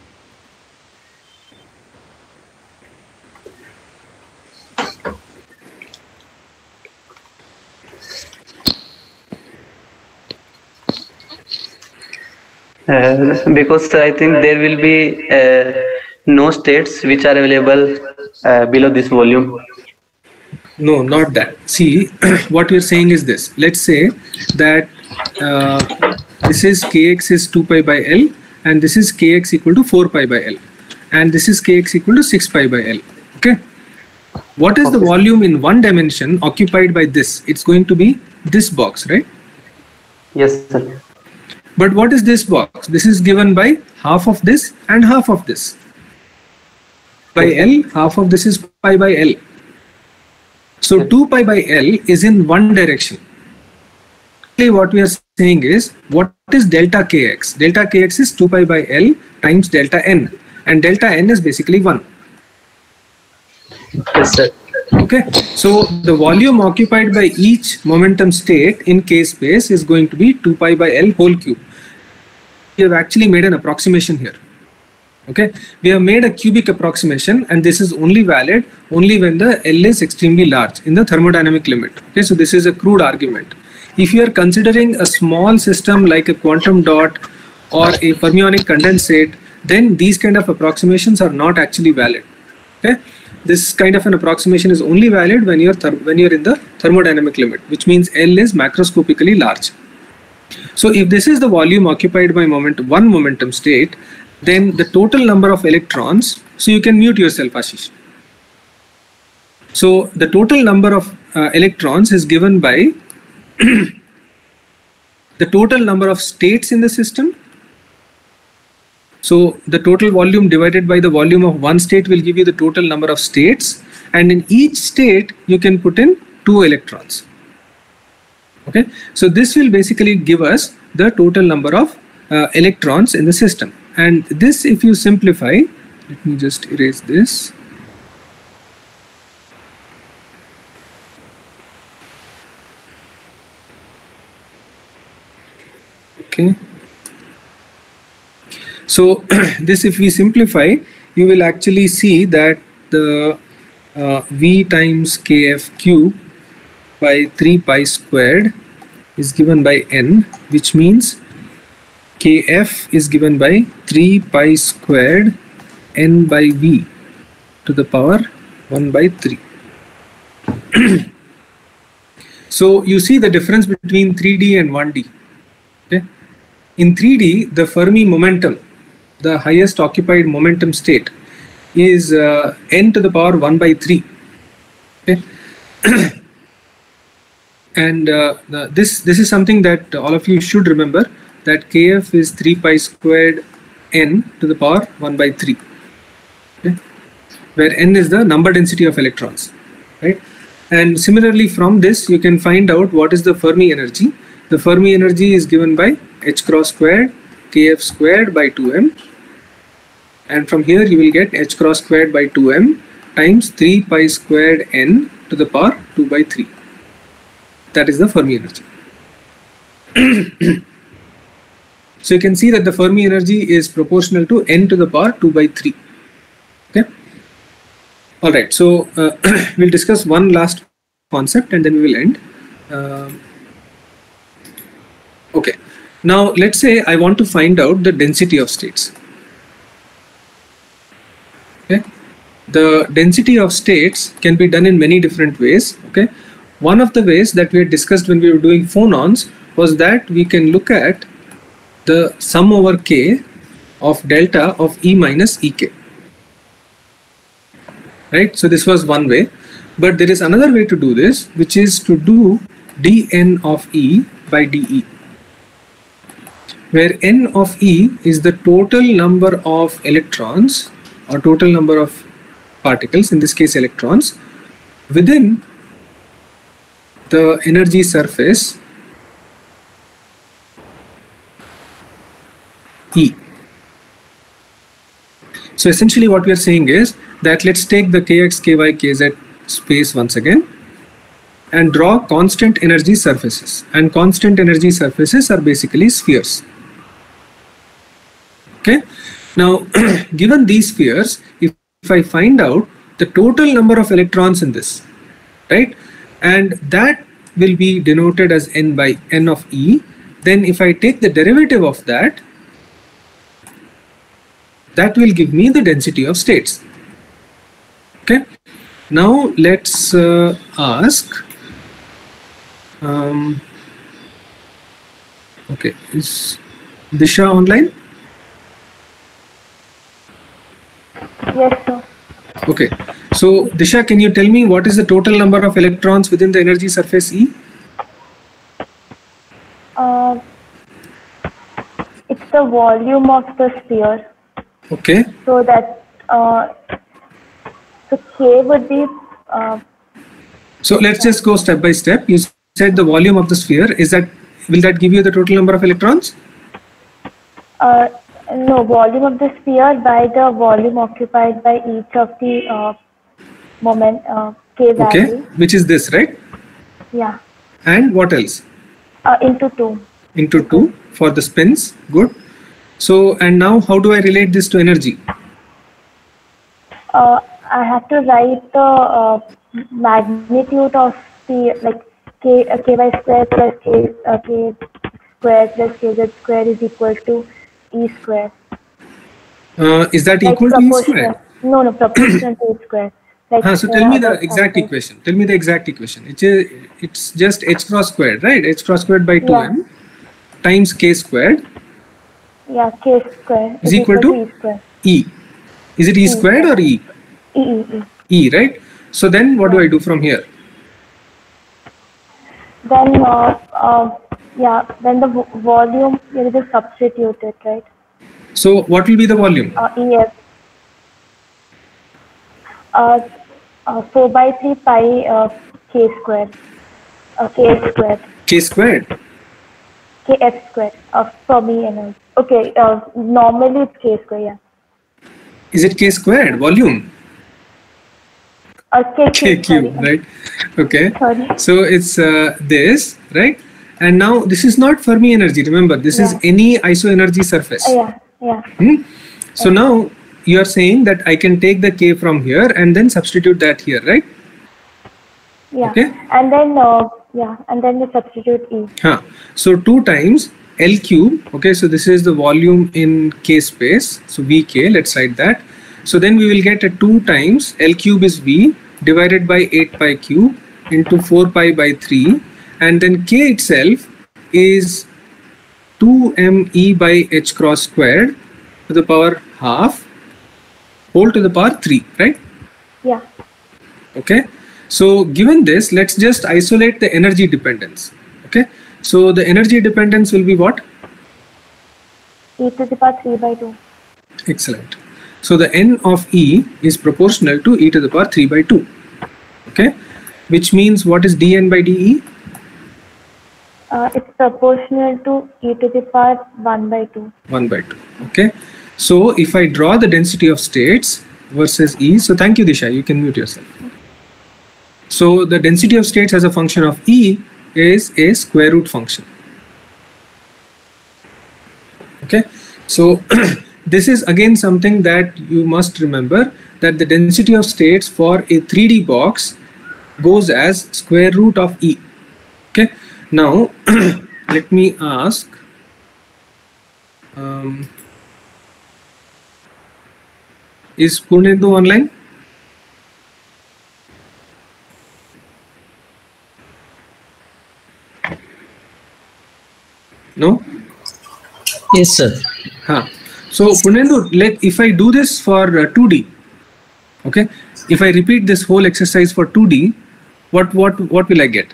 Uh, because I think there will be uh, no states which are available uh, below this volume. No, not that. See, what we're saying is this. Let's say that uh, this is kx is two pi by L and this is kx equal to four pi by L and this is kx equal to six pi by L. Okay. What is the volume in one dimension occupied by this? It's going to be this box, right? Yes, sir. But what is this box? This is given by half of this and half of this. By L, half of this is pi by L. So two pi by L is in one direction. What we are saying is, what is delta kx? Delta kx is two pi by L times delta n. And delta n is basically one. Yes, sir. Okay. So the volume occupied by each momentum state in k space is going to be two pi by L whole cube. We have actually made an approximation here. Okay, we have made a cubic approximation and this is only valid only when the L is extremely large in the thermodynamic limit. Okay, so this is a crude argument. If you are considering a small system like a quantum dot or a fermionic condensate, then these kind of approximations are not actually valid. Okay, this kind of an approximation is only valid when you're when you're in the thermodynamic limit, which means L is macroscopically large. So if this is the volume occupied by moment one momentum state, then the total number of electrons, so you can mute yourself, Ashish. So the total number of uh, electrons is given by the total number of states in the system. So the total volume divided by the volume of one state will give you the total number of states, and in each state you can put in two electrons. Okay, so this will basically give us the total number of uh, electrons in the system. And this, if you simplify, let me just erase this. Okay. So this, if we simplify, you will actually see that the uh, V times kf cube by three pi squared is given by n, which means kf is given by three pi squared n by v to the power one by three. So you see the difference between three D and one D. Okay? In three D, the Fermi momentum, the highest occupied momentum state, is uh, n to the power one by three. Okay. And uh, the, this this is something that all of you should remember, that kf is three pi squared n to the power one by three, okay, where n is the number density of electrons, right? And similarly, from this you can find out what is the Fermi energy. The Fermi energy is given by h cross squared kf squared by two m, and from here you will get h cross squared by two m times three pi squared n to the power two by three. That is the Fermi energy. So you can see that the Fermi energy is proportional to n to the power two by three. Okay. All right. So uh, we'll discuss one last concept and then we will end. Uh, okay. Now let's say I want to find out the density of states. Okay. The density of states can be done in many different ways. Okay. One of the ways that we had discussed when we were doing phonons was that we can look at the sum over k of delta of E minus E K. Right? So this was one way. But there is another way to do this, which is to do dn of E by dE, where n of E is the total number of electrons or total number of particles, in this case electrons, within the energy surface E. So essentially what we are saying is that let's take the kx, ky, kz space once again and draw constant energy surfaces, and constant energy surfaces are basically spheres. Okay. Now given these spheres, if, if I find out the total number of electrons in this, right, and that will be denoted as n by n of E, then if I take the derivative of that, that will give me the density of states. Okay. Now let's uh, ask, um, okay, is Disha online? Yes, sir. Okay. So Disha, can you tell me what is the total number of electrons within the energy surface E? Uh, it's the volume of the sphere. Okay. So that uh, so K would be. Uh, so let's just go step by step. You said the volume of the sphere. Is that, will that give you the total number of electrons? Uh, no, volume of the sphere by the volume occupied by each of the uh, moment uh, K value. Okay, which is this, right? Yeah. And what else? Uh, into two. Into two for the spins. Good. So, and now how do I relate this to energy? Uh, I have to write the uh, magnitude of the like k uh, ky square plus k uh, k square plus kz square is equal to E square. Uh, is that like equal to E square? No, no, proportional to E square. Like, ah, so tell me the uh, exact uh, equation. Tell me the exact equation. It's a, it's just h cross squared, right? H cross squared by two m yeah. times k squared. Yeah, k square is equal, equal to E square. E. Is it E, e squared or E? E, E, E. E, right? So then what yeah. do I do from here? Then, uh, uh, yeah, then the volume, you just substitute it, right? So what will be the volume? Uh, E F. Uh, uh, four by three pi uh, k squared. Uh, k squared. K squared? K f squared of Fermi energy. Okay, uh, normally it's k squared, yeah. Is it k squared, volume? Uh, k, k cube, right? Okay. Sorry. So it's uh, this, right? And now this is not Fermi energy, remember, this yeah. is any isoenergy surface. Uh, yeah, yeah. Hmm? So yeah. now you are saying that I can take the k from here and then substitute that here, right? Yeah. Okay. And then, uh, yeah, and then you substitute E. Huh. So two times L cube, okay, so this is the volume in K space, so V K, let's write that. So then we will get a two times L cube is V divided by eight pi cube into four pi by three, and then K itself is two m E by h cross squared to the power half whole to the power three, right? Yeah. Okay. So given this, let's just isolate the energy dependence. Okay. So the energy dependence will be what? E to the power three by two. Excellent. So the n of E is proportional to e to the power three by two. Okay. Which means what is dn by dE? Uh, it's proportional to e to the power one by two. one by two. Okay. So if I draw the density of states versus E, so thank you Disha, you can mute yourself. So the density of states as a function of E is a square root function. Okay. So this is again something that you must remember, that the density of states for a three D box goes as square root of E. Okay. Now let me ask, um, is Purnendu online? No? Yes, sir. Huh. So Purnendu, let if I do this for uh, two D, okay, if I repeat this whole exercise for two D, what what what will I get?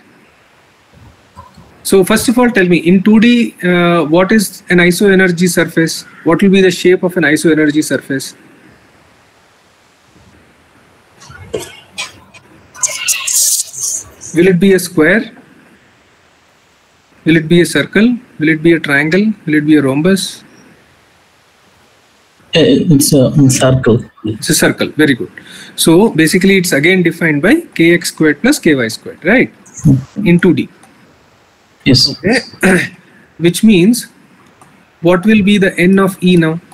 So first of all, tell me, in two D, uh, what is an isoenergy surface? What will be the shape of an isoenergy surface? Will it be a square? Will it be a circle? Will it be a triangle? Will it be a rhombus? It's a circle. It's a circle. Very good. So basically, it's again defined by kx squared plus ky squared, right? In two D. Yes. Okay. Which means, what will be the n of E now?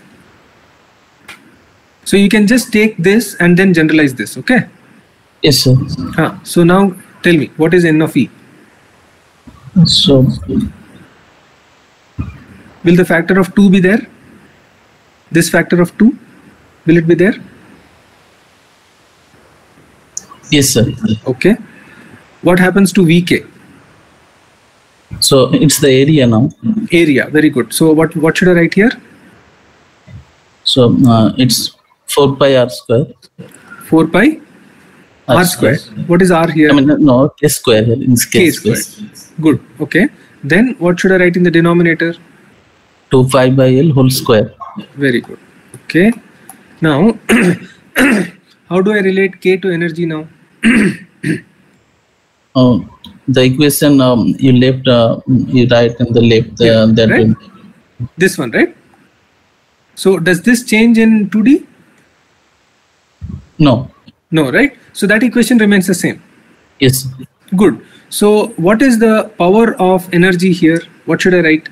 So you can just take this and then generalize this. Okay. Yes, sir. Ah, so now tell me, what is n of E? So, will the factor of two be there? This factor of two, will it be there? Yes, sir. Okay. What happens to V K? So it's the area now. Area, very good. So what what should I write here? So uh, it's four pi r square. four pi r, r square. square. What is r here? I mean, no, k square here. In k, k square. square. Good. Okay. Then what should I write in the denominator? two pi by L whole square. Very good. Okay. Now, how do I relate K to energy now? Oh, the equation um, you left, uh, you write in the left. Uh, yeah, that right? will... This one, right? So does this change in two D? No. No, right? So that equation remains the same. Yes. Good. So what is the power of energy here? What should I write?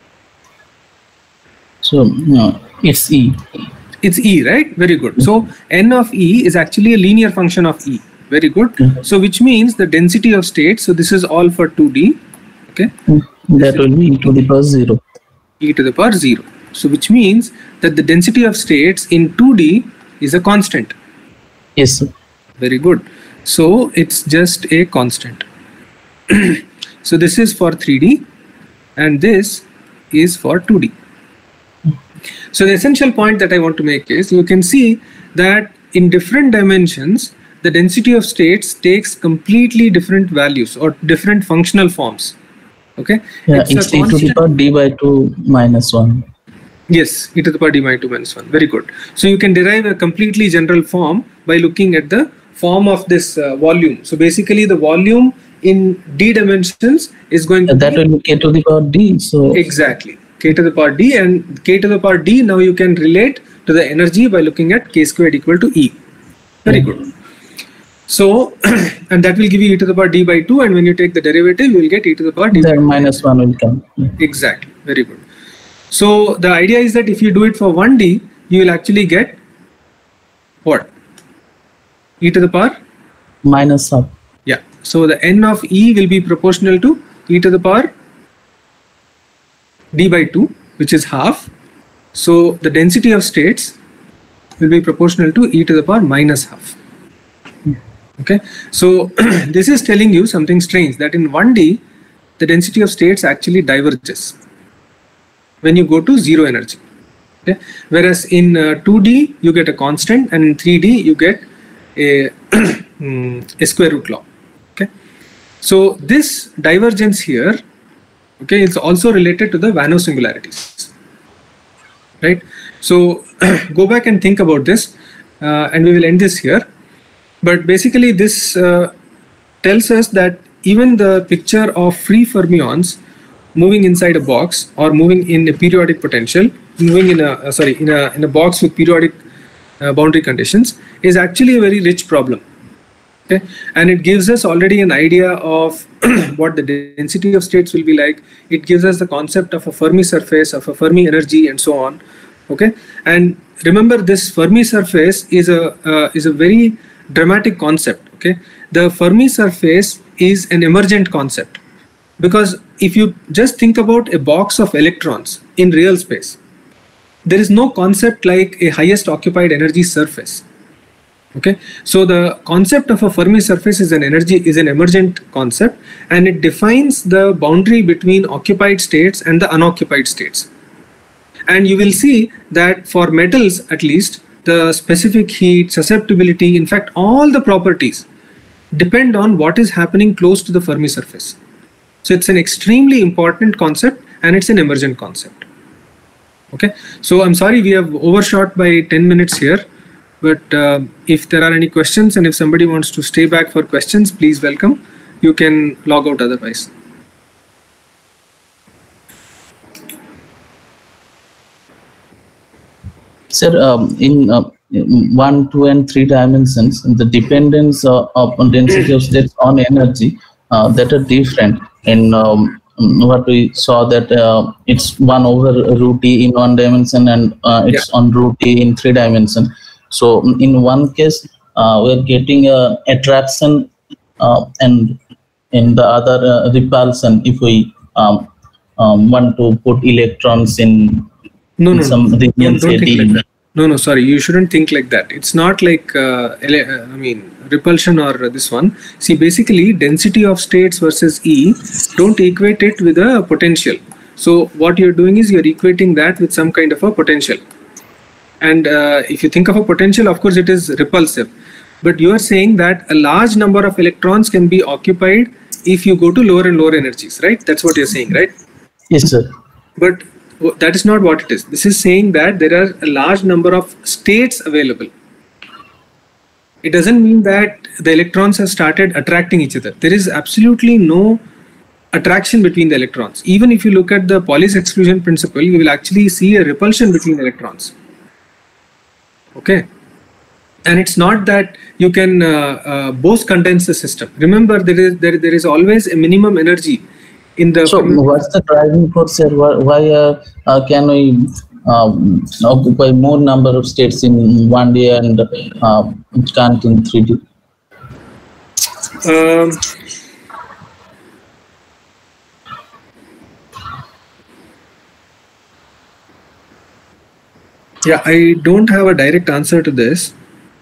So uh, it's E. It's E, right? Very good. So n of E is actually a linear function of E. Very good. Mm-hmm. So which means the density of states, so this is all for two D. Okay. That will be e to the power zero. E to the power zero. So which means that the density of states in two D is a constant. Yes, sir. Very good. So it's just a constant. So this is for three D and this is for two D. So the essential point that I want to make is, you can see that in different dimensions, the density of states takes completely different values or different functional forms. Okay. Yeah, it's, it's e to the power d by two minus one. Yes, e to the power d by two minus one. Very good. So you can derive a completely general form by looking at the form of this uh, volume. So basically the volume in d dimensions is going to that be, will be k to the power d. So exactly. K to the power d, and k to the power d, now you can relate to the energy by looking at k squared equal to E. Very good. So, and that will give you e to the power d by two, and when you take the derivative, you will get e to the power d by two. Minus one will come. Exactly. Very good. So the idea is that if you do it for one D, you will actually get what? E to the power? Minus half. Yeah. So the n of E will be proportional to e to the power d by two, which is half. So the density of states will be proportional to e to the power minus half. Okay. So this is telling you something strange, that in one D, the density of states actually diverges when you go to zero energy. Okay, whereas in uh, two D you get a constant, and in three D you get a, a square root law. Okay, so this divergence here, okay, is also related to the Vanneau singularities, right? So go back and think about this, uh, and we will end this here. But basically this uh, tells us that even the picture of free fermions moving inside a box or moving in a periodic potential, moving in a uh, sorry in a in a box with periodic uh, boundary conditions, is actually a very rich problem. Okay, and it gives us already an idea of what the density of states will be like. It gives us the concept of a Fermi surface, of a Fermi energy, and so on. Okay, and remember, this Fermi surface is a uh, is a very dramatic concept. Okay, the Fermi surface is an emergent concept, because if you just think about a box of electrons in real space, there is no concept like a highest occupied energy surface. Okay, so the concept of a Fermi surface is an energy is an emergent concept, and it defines the boundary between occupied states and the unoccupied states. And you will see that for metals, at least, the specific heat, susceptibility, in fact all the properties depend on what is happening close to the Fermi surface. So it's an extremely important concept, and it's an emergent concept. Okay, so I'm sorry we have overshot by ten minutes here, but uh, if there are any questions, and if somebody wants to stay back for questions, please welcome. You can log out otherwise. Sir, um, in uh, one, two, and three dimensions, the dependence uh, of density of states on energy uh, that are different. And um, what we saw that uh, it's one over root E in one dimension, and uh, it's yeah. on root E in three dimension. So in one case, uh, we're getting a attraction, uh, and in the other uh, repulsion if we um, um, want to put electrons in. No, no, some no. region, Don't, don't think like that. No, no, sorry. You shouldn't think like that. It's not like, uh, I mean, repulsion or this one. See, basically, density of states versus E, don't equate it with a potential. So what you're doing is you're equating that with some kind of a potential. And uh, if you think of a potential, of course, it is repulsive. But you are saying that a large number of electrons can be occupied if you go to lower and lower energies, right? That's what you're saying, right? Yes, sir. But that is not what it is. This is saying that there are a large number of states available. It doesn't mean that the electrons have started attracting each other. There is absolutely no attraction between the electrons. Even if you look at the Pauli's exclusion principle, you will actually see a repulsion between electrons. Okay. And it's not that you can uh, uh, Bose condense the system. Remember, there is there, there is always a minimum energy. In the so what's the driving force here? Why, why uh, uh, can we um, occupy more number of states in one D and uh, can't in three D? Um, yeah, I don't have a direct answer to this.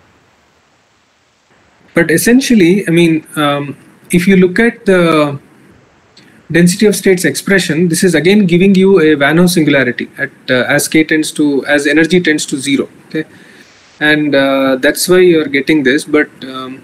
But essentially, I mean, um, if you look at the density of states expression, this is again giving you a Vanneau singularity at uh, as k tends to as energy tends to zero. Okay, and uh, that's why you're getting this. But um,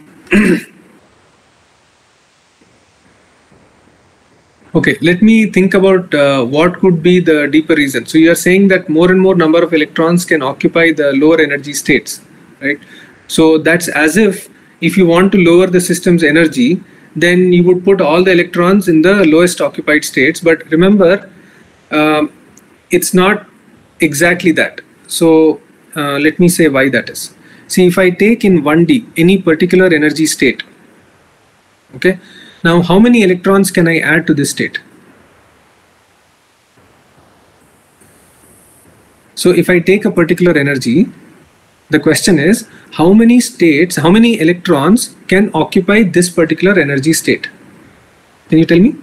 okay, let me think about uh, what could be the deeper reason. So you are saying that more and more number of electrons can occupy the lower energy states, right? So that's as if if you want to lower the system's energy, then you would put all the electrons in the lowest occupied states. But remember, um, it's not exactly that. So uh, let me say why that is. See, if I take in one D any particular energy state, okay, now how many electrons can I add to this state? So if I take a particular energy, the question is, how many states, how many electrons can occupy this particular energy state? Can you tell me?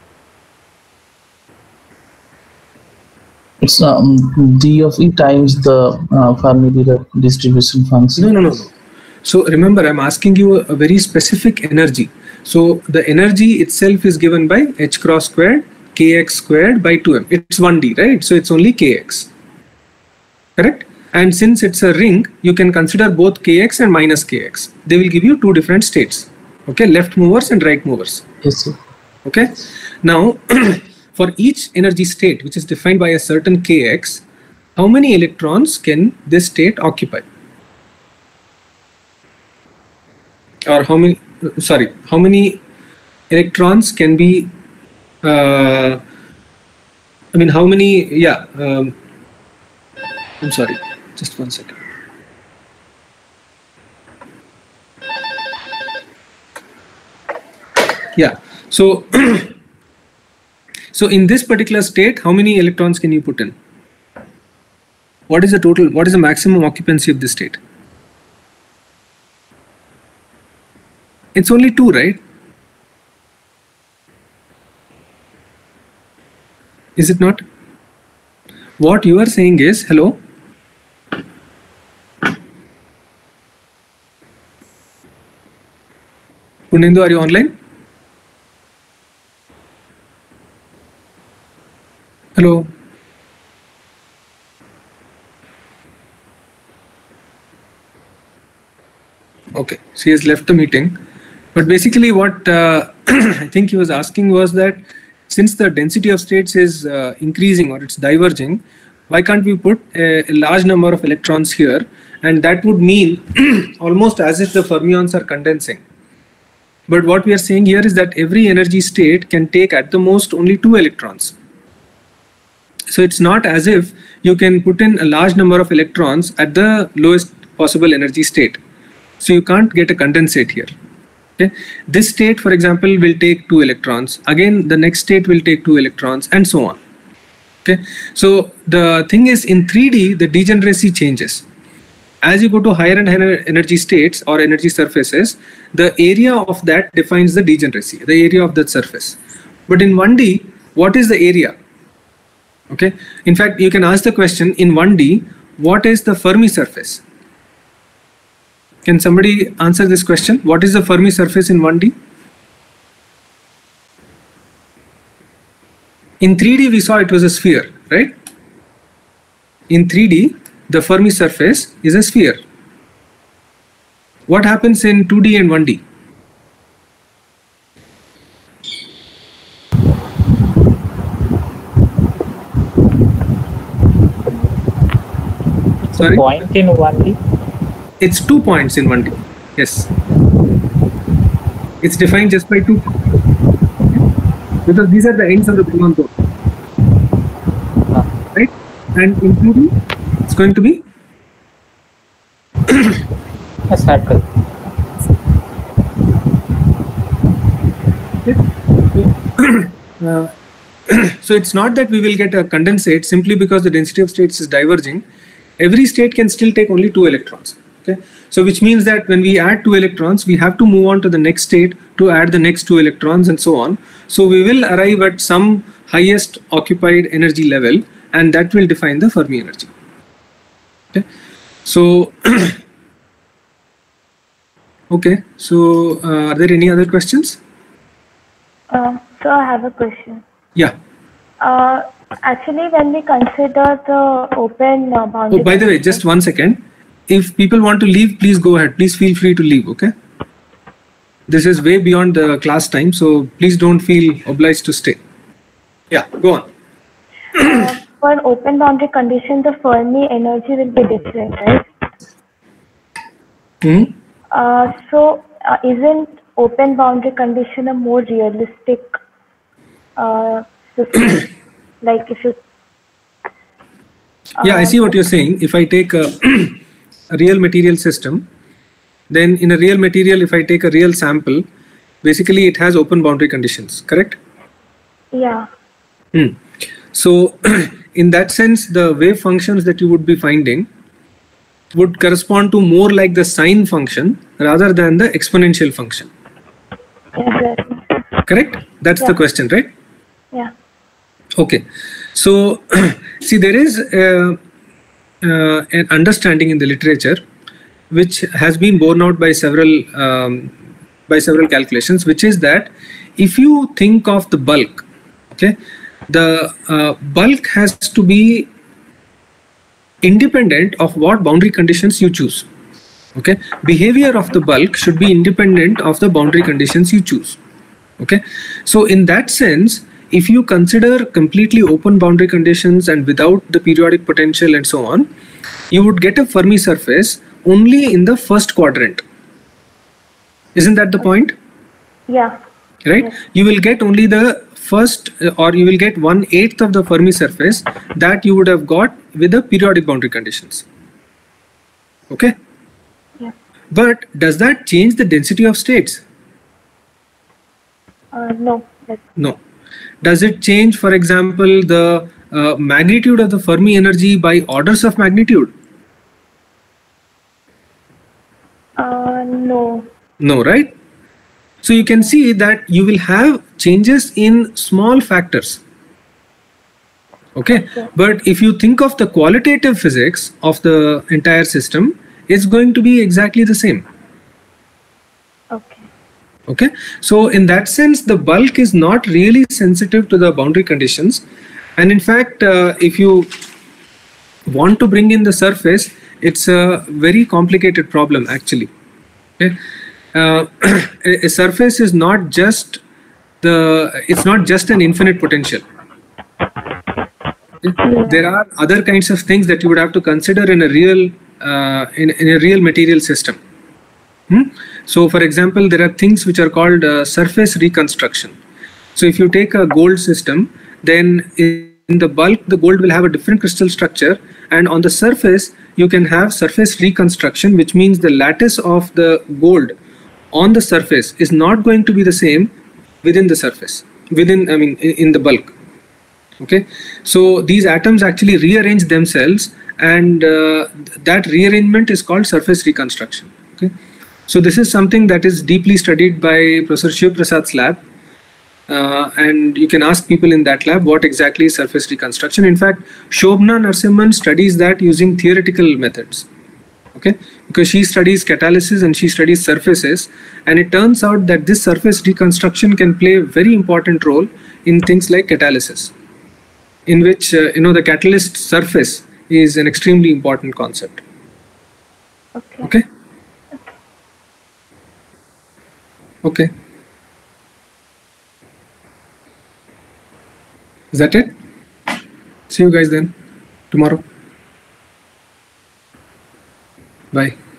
It's um, D of E times the uh, Fermi distribution function. No, no, no, no. So remember, I'm asking you a very specific energy. So the energy itself is given by h cross squared, kx squared by two m. It's one D, right? So it's only kx. correct? And since it's a ring, you can consider both kx and minus kx. They will give you two different states, okay? Left movers and right movers. Yes, sir. Okay. Now, for each energy state, which is defined by a certain kx, how many electrons can this state occupy? Or how many, sorry, how many electrons can be, uh, I mean, how many, yeah, um, I'm sorry, just one second. Yeah, so, so in this particular state, how many electrons can you put in? What is the total, what is the maximum occupancy of this state? It's only two, right? Is it not? What you are saying is, hello? Punendu, are you online? Hello? Okay, she has left the meeting. But basically what uh, I think he was asking was that since the density of states is uh, increasing or it's diverging, why can't we put a, a large number of electrons here? And that would mean almost as if the fermions are condensing. But what we are saying here is that every energy state can take at the most only two electrons. So it's not as if you can put in a large number of electrons at the lowest possible energy state. So you can't get a condensate here. Okay. This state, for example, will take two electrons. Again, the next state will take two electrons, and so on. Okay. So the thing is, in three D, the degeneracy changes. As you go to higher and higher energy states or energy surfaces, the area of that defines the degeneracy, the area of that surface. But in one D, what is the area? Okay. In fact, you can ask the question in one D, what is the Fermi surface? Can somebody answer this question? What is the Fermi surface in one D? In three D, we saw it was a sphere, right? In three D, the Fermi surface is a sphere. What happens in two D and one D? Sorry? Point in one D? It's two points in one D. Yes. It's defined just by two. Because these are the ends of the Bhuvan code. Right? And in two D, it's going to be a circle. uh, so it's not that we will get a condensate simply because the density of states is diverging. Every state can still take only two electrons. Okay, so which means that when we add two electrons, we have to move on to the next state to add the next two electrons and so on. So we will arrive at some highest occupied energy level, and that will define the Fermi energy. Okay, so okay, so uh, are there any other questions? Um, so I have a question. Yeah. Uh, actually, when we consider the open uh, boundary. Oh, by the way, just one second. If people want to leave, please go ahead. Please feel free to leave, okay? This is way beyond the class time, so please don't feel obliged to stay. Yeah, go on. uh, for an open boundary condition, the Fermi energy will be different, right? Hmm? Uh, so, uh, isn't open boundary condition a more realistic uh, system? Like if you... Uh, yeah, I see what you're saying. If I take a... a real material system, then in a real material, if I take a real sample, basically it has open boundary conditions, correct? Yeah. Hmm. So in that sense, the wave functions that you would be finding would correspond to more like the sine function rather than the exponential function. Exactly. Correct? That's yeah. the question, right? Yeah. Okay. So see, there is a, Uh, an understanding in the literature which has been borne out by several um, by several calculations, which is that if you think of the bulk, okay, the uh, bulk has to be independent of what boundary conditions you choose. Okay, behavior of the bulk should be independent of the boundary conditions you choose. Okay, so in that sense, if you consider completely open boundary conditions and without the periodic potential and so on, you would get a Fermi surface only in the first quadrant. Isn't that the point? Yeah. Right? Yes. You will get only the first, or you will get one eighth of the Fermi surface that you would have got with the periodic boundary conditions. Okay? Yeah. But does that change the density of states? Uh, no. That's No. Does it change, for example, the uh, magnitude of the Fermi energy by orders of magnitude? Uh, no. No, right? So you can see that you will have changes in small factors. Okay? Okay. But if you think of the qualitative physics of the entire system, it's going to be exactly the same. Okay. Okay, so in that sense, the bulk is not really sensitive to the boundary conditions, and in fact, uh, if you want to bring in the surface, it's a very complicated problem actually. Okay, uh, a, a surface is not just the it's not just an infinite potential. Okay? There are other kinds of things that you would have to consider in a real uh, in, in a real material system. Hmm? So for example, there are things which are called uh, surface reconstruction. So if you take a gold system, then in the bulk, the gold will have a different crystal structure, and on the surface, you can have surface reconstruction, which means the lattice of the gold on the surface is not going to be the same within the surface, within, I mean, in, in the bulk. Okay, so these atoms actually rearrange themselves, and uh, that rearrangement is called surface reconstruction. Okay. So this is something that is deeply studied by Professor Shiv Prasad's lab, uh, and you can ask people in that lab what exactly is surface reconstruction. In fact, Shobna Narasimhan studies that using theoretical methods, okay, because she studies catalysis and she studies surfaces, and it turns out that this surface reconstruction can play a very important role in things like catalysis, in which uh, you know the catalyst surface is an extremely important concept. Okay. Okay. Okay. Is that it? See you guys then tomorrow. Bye.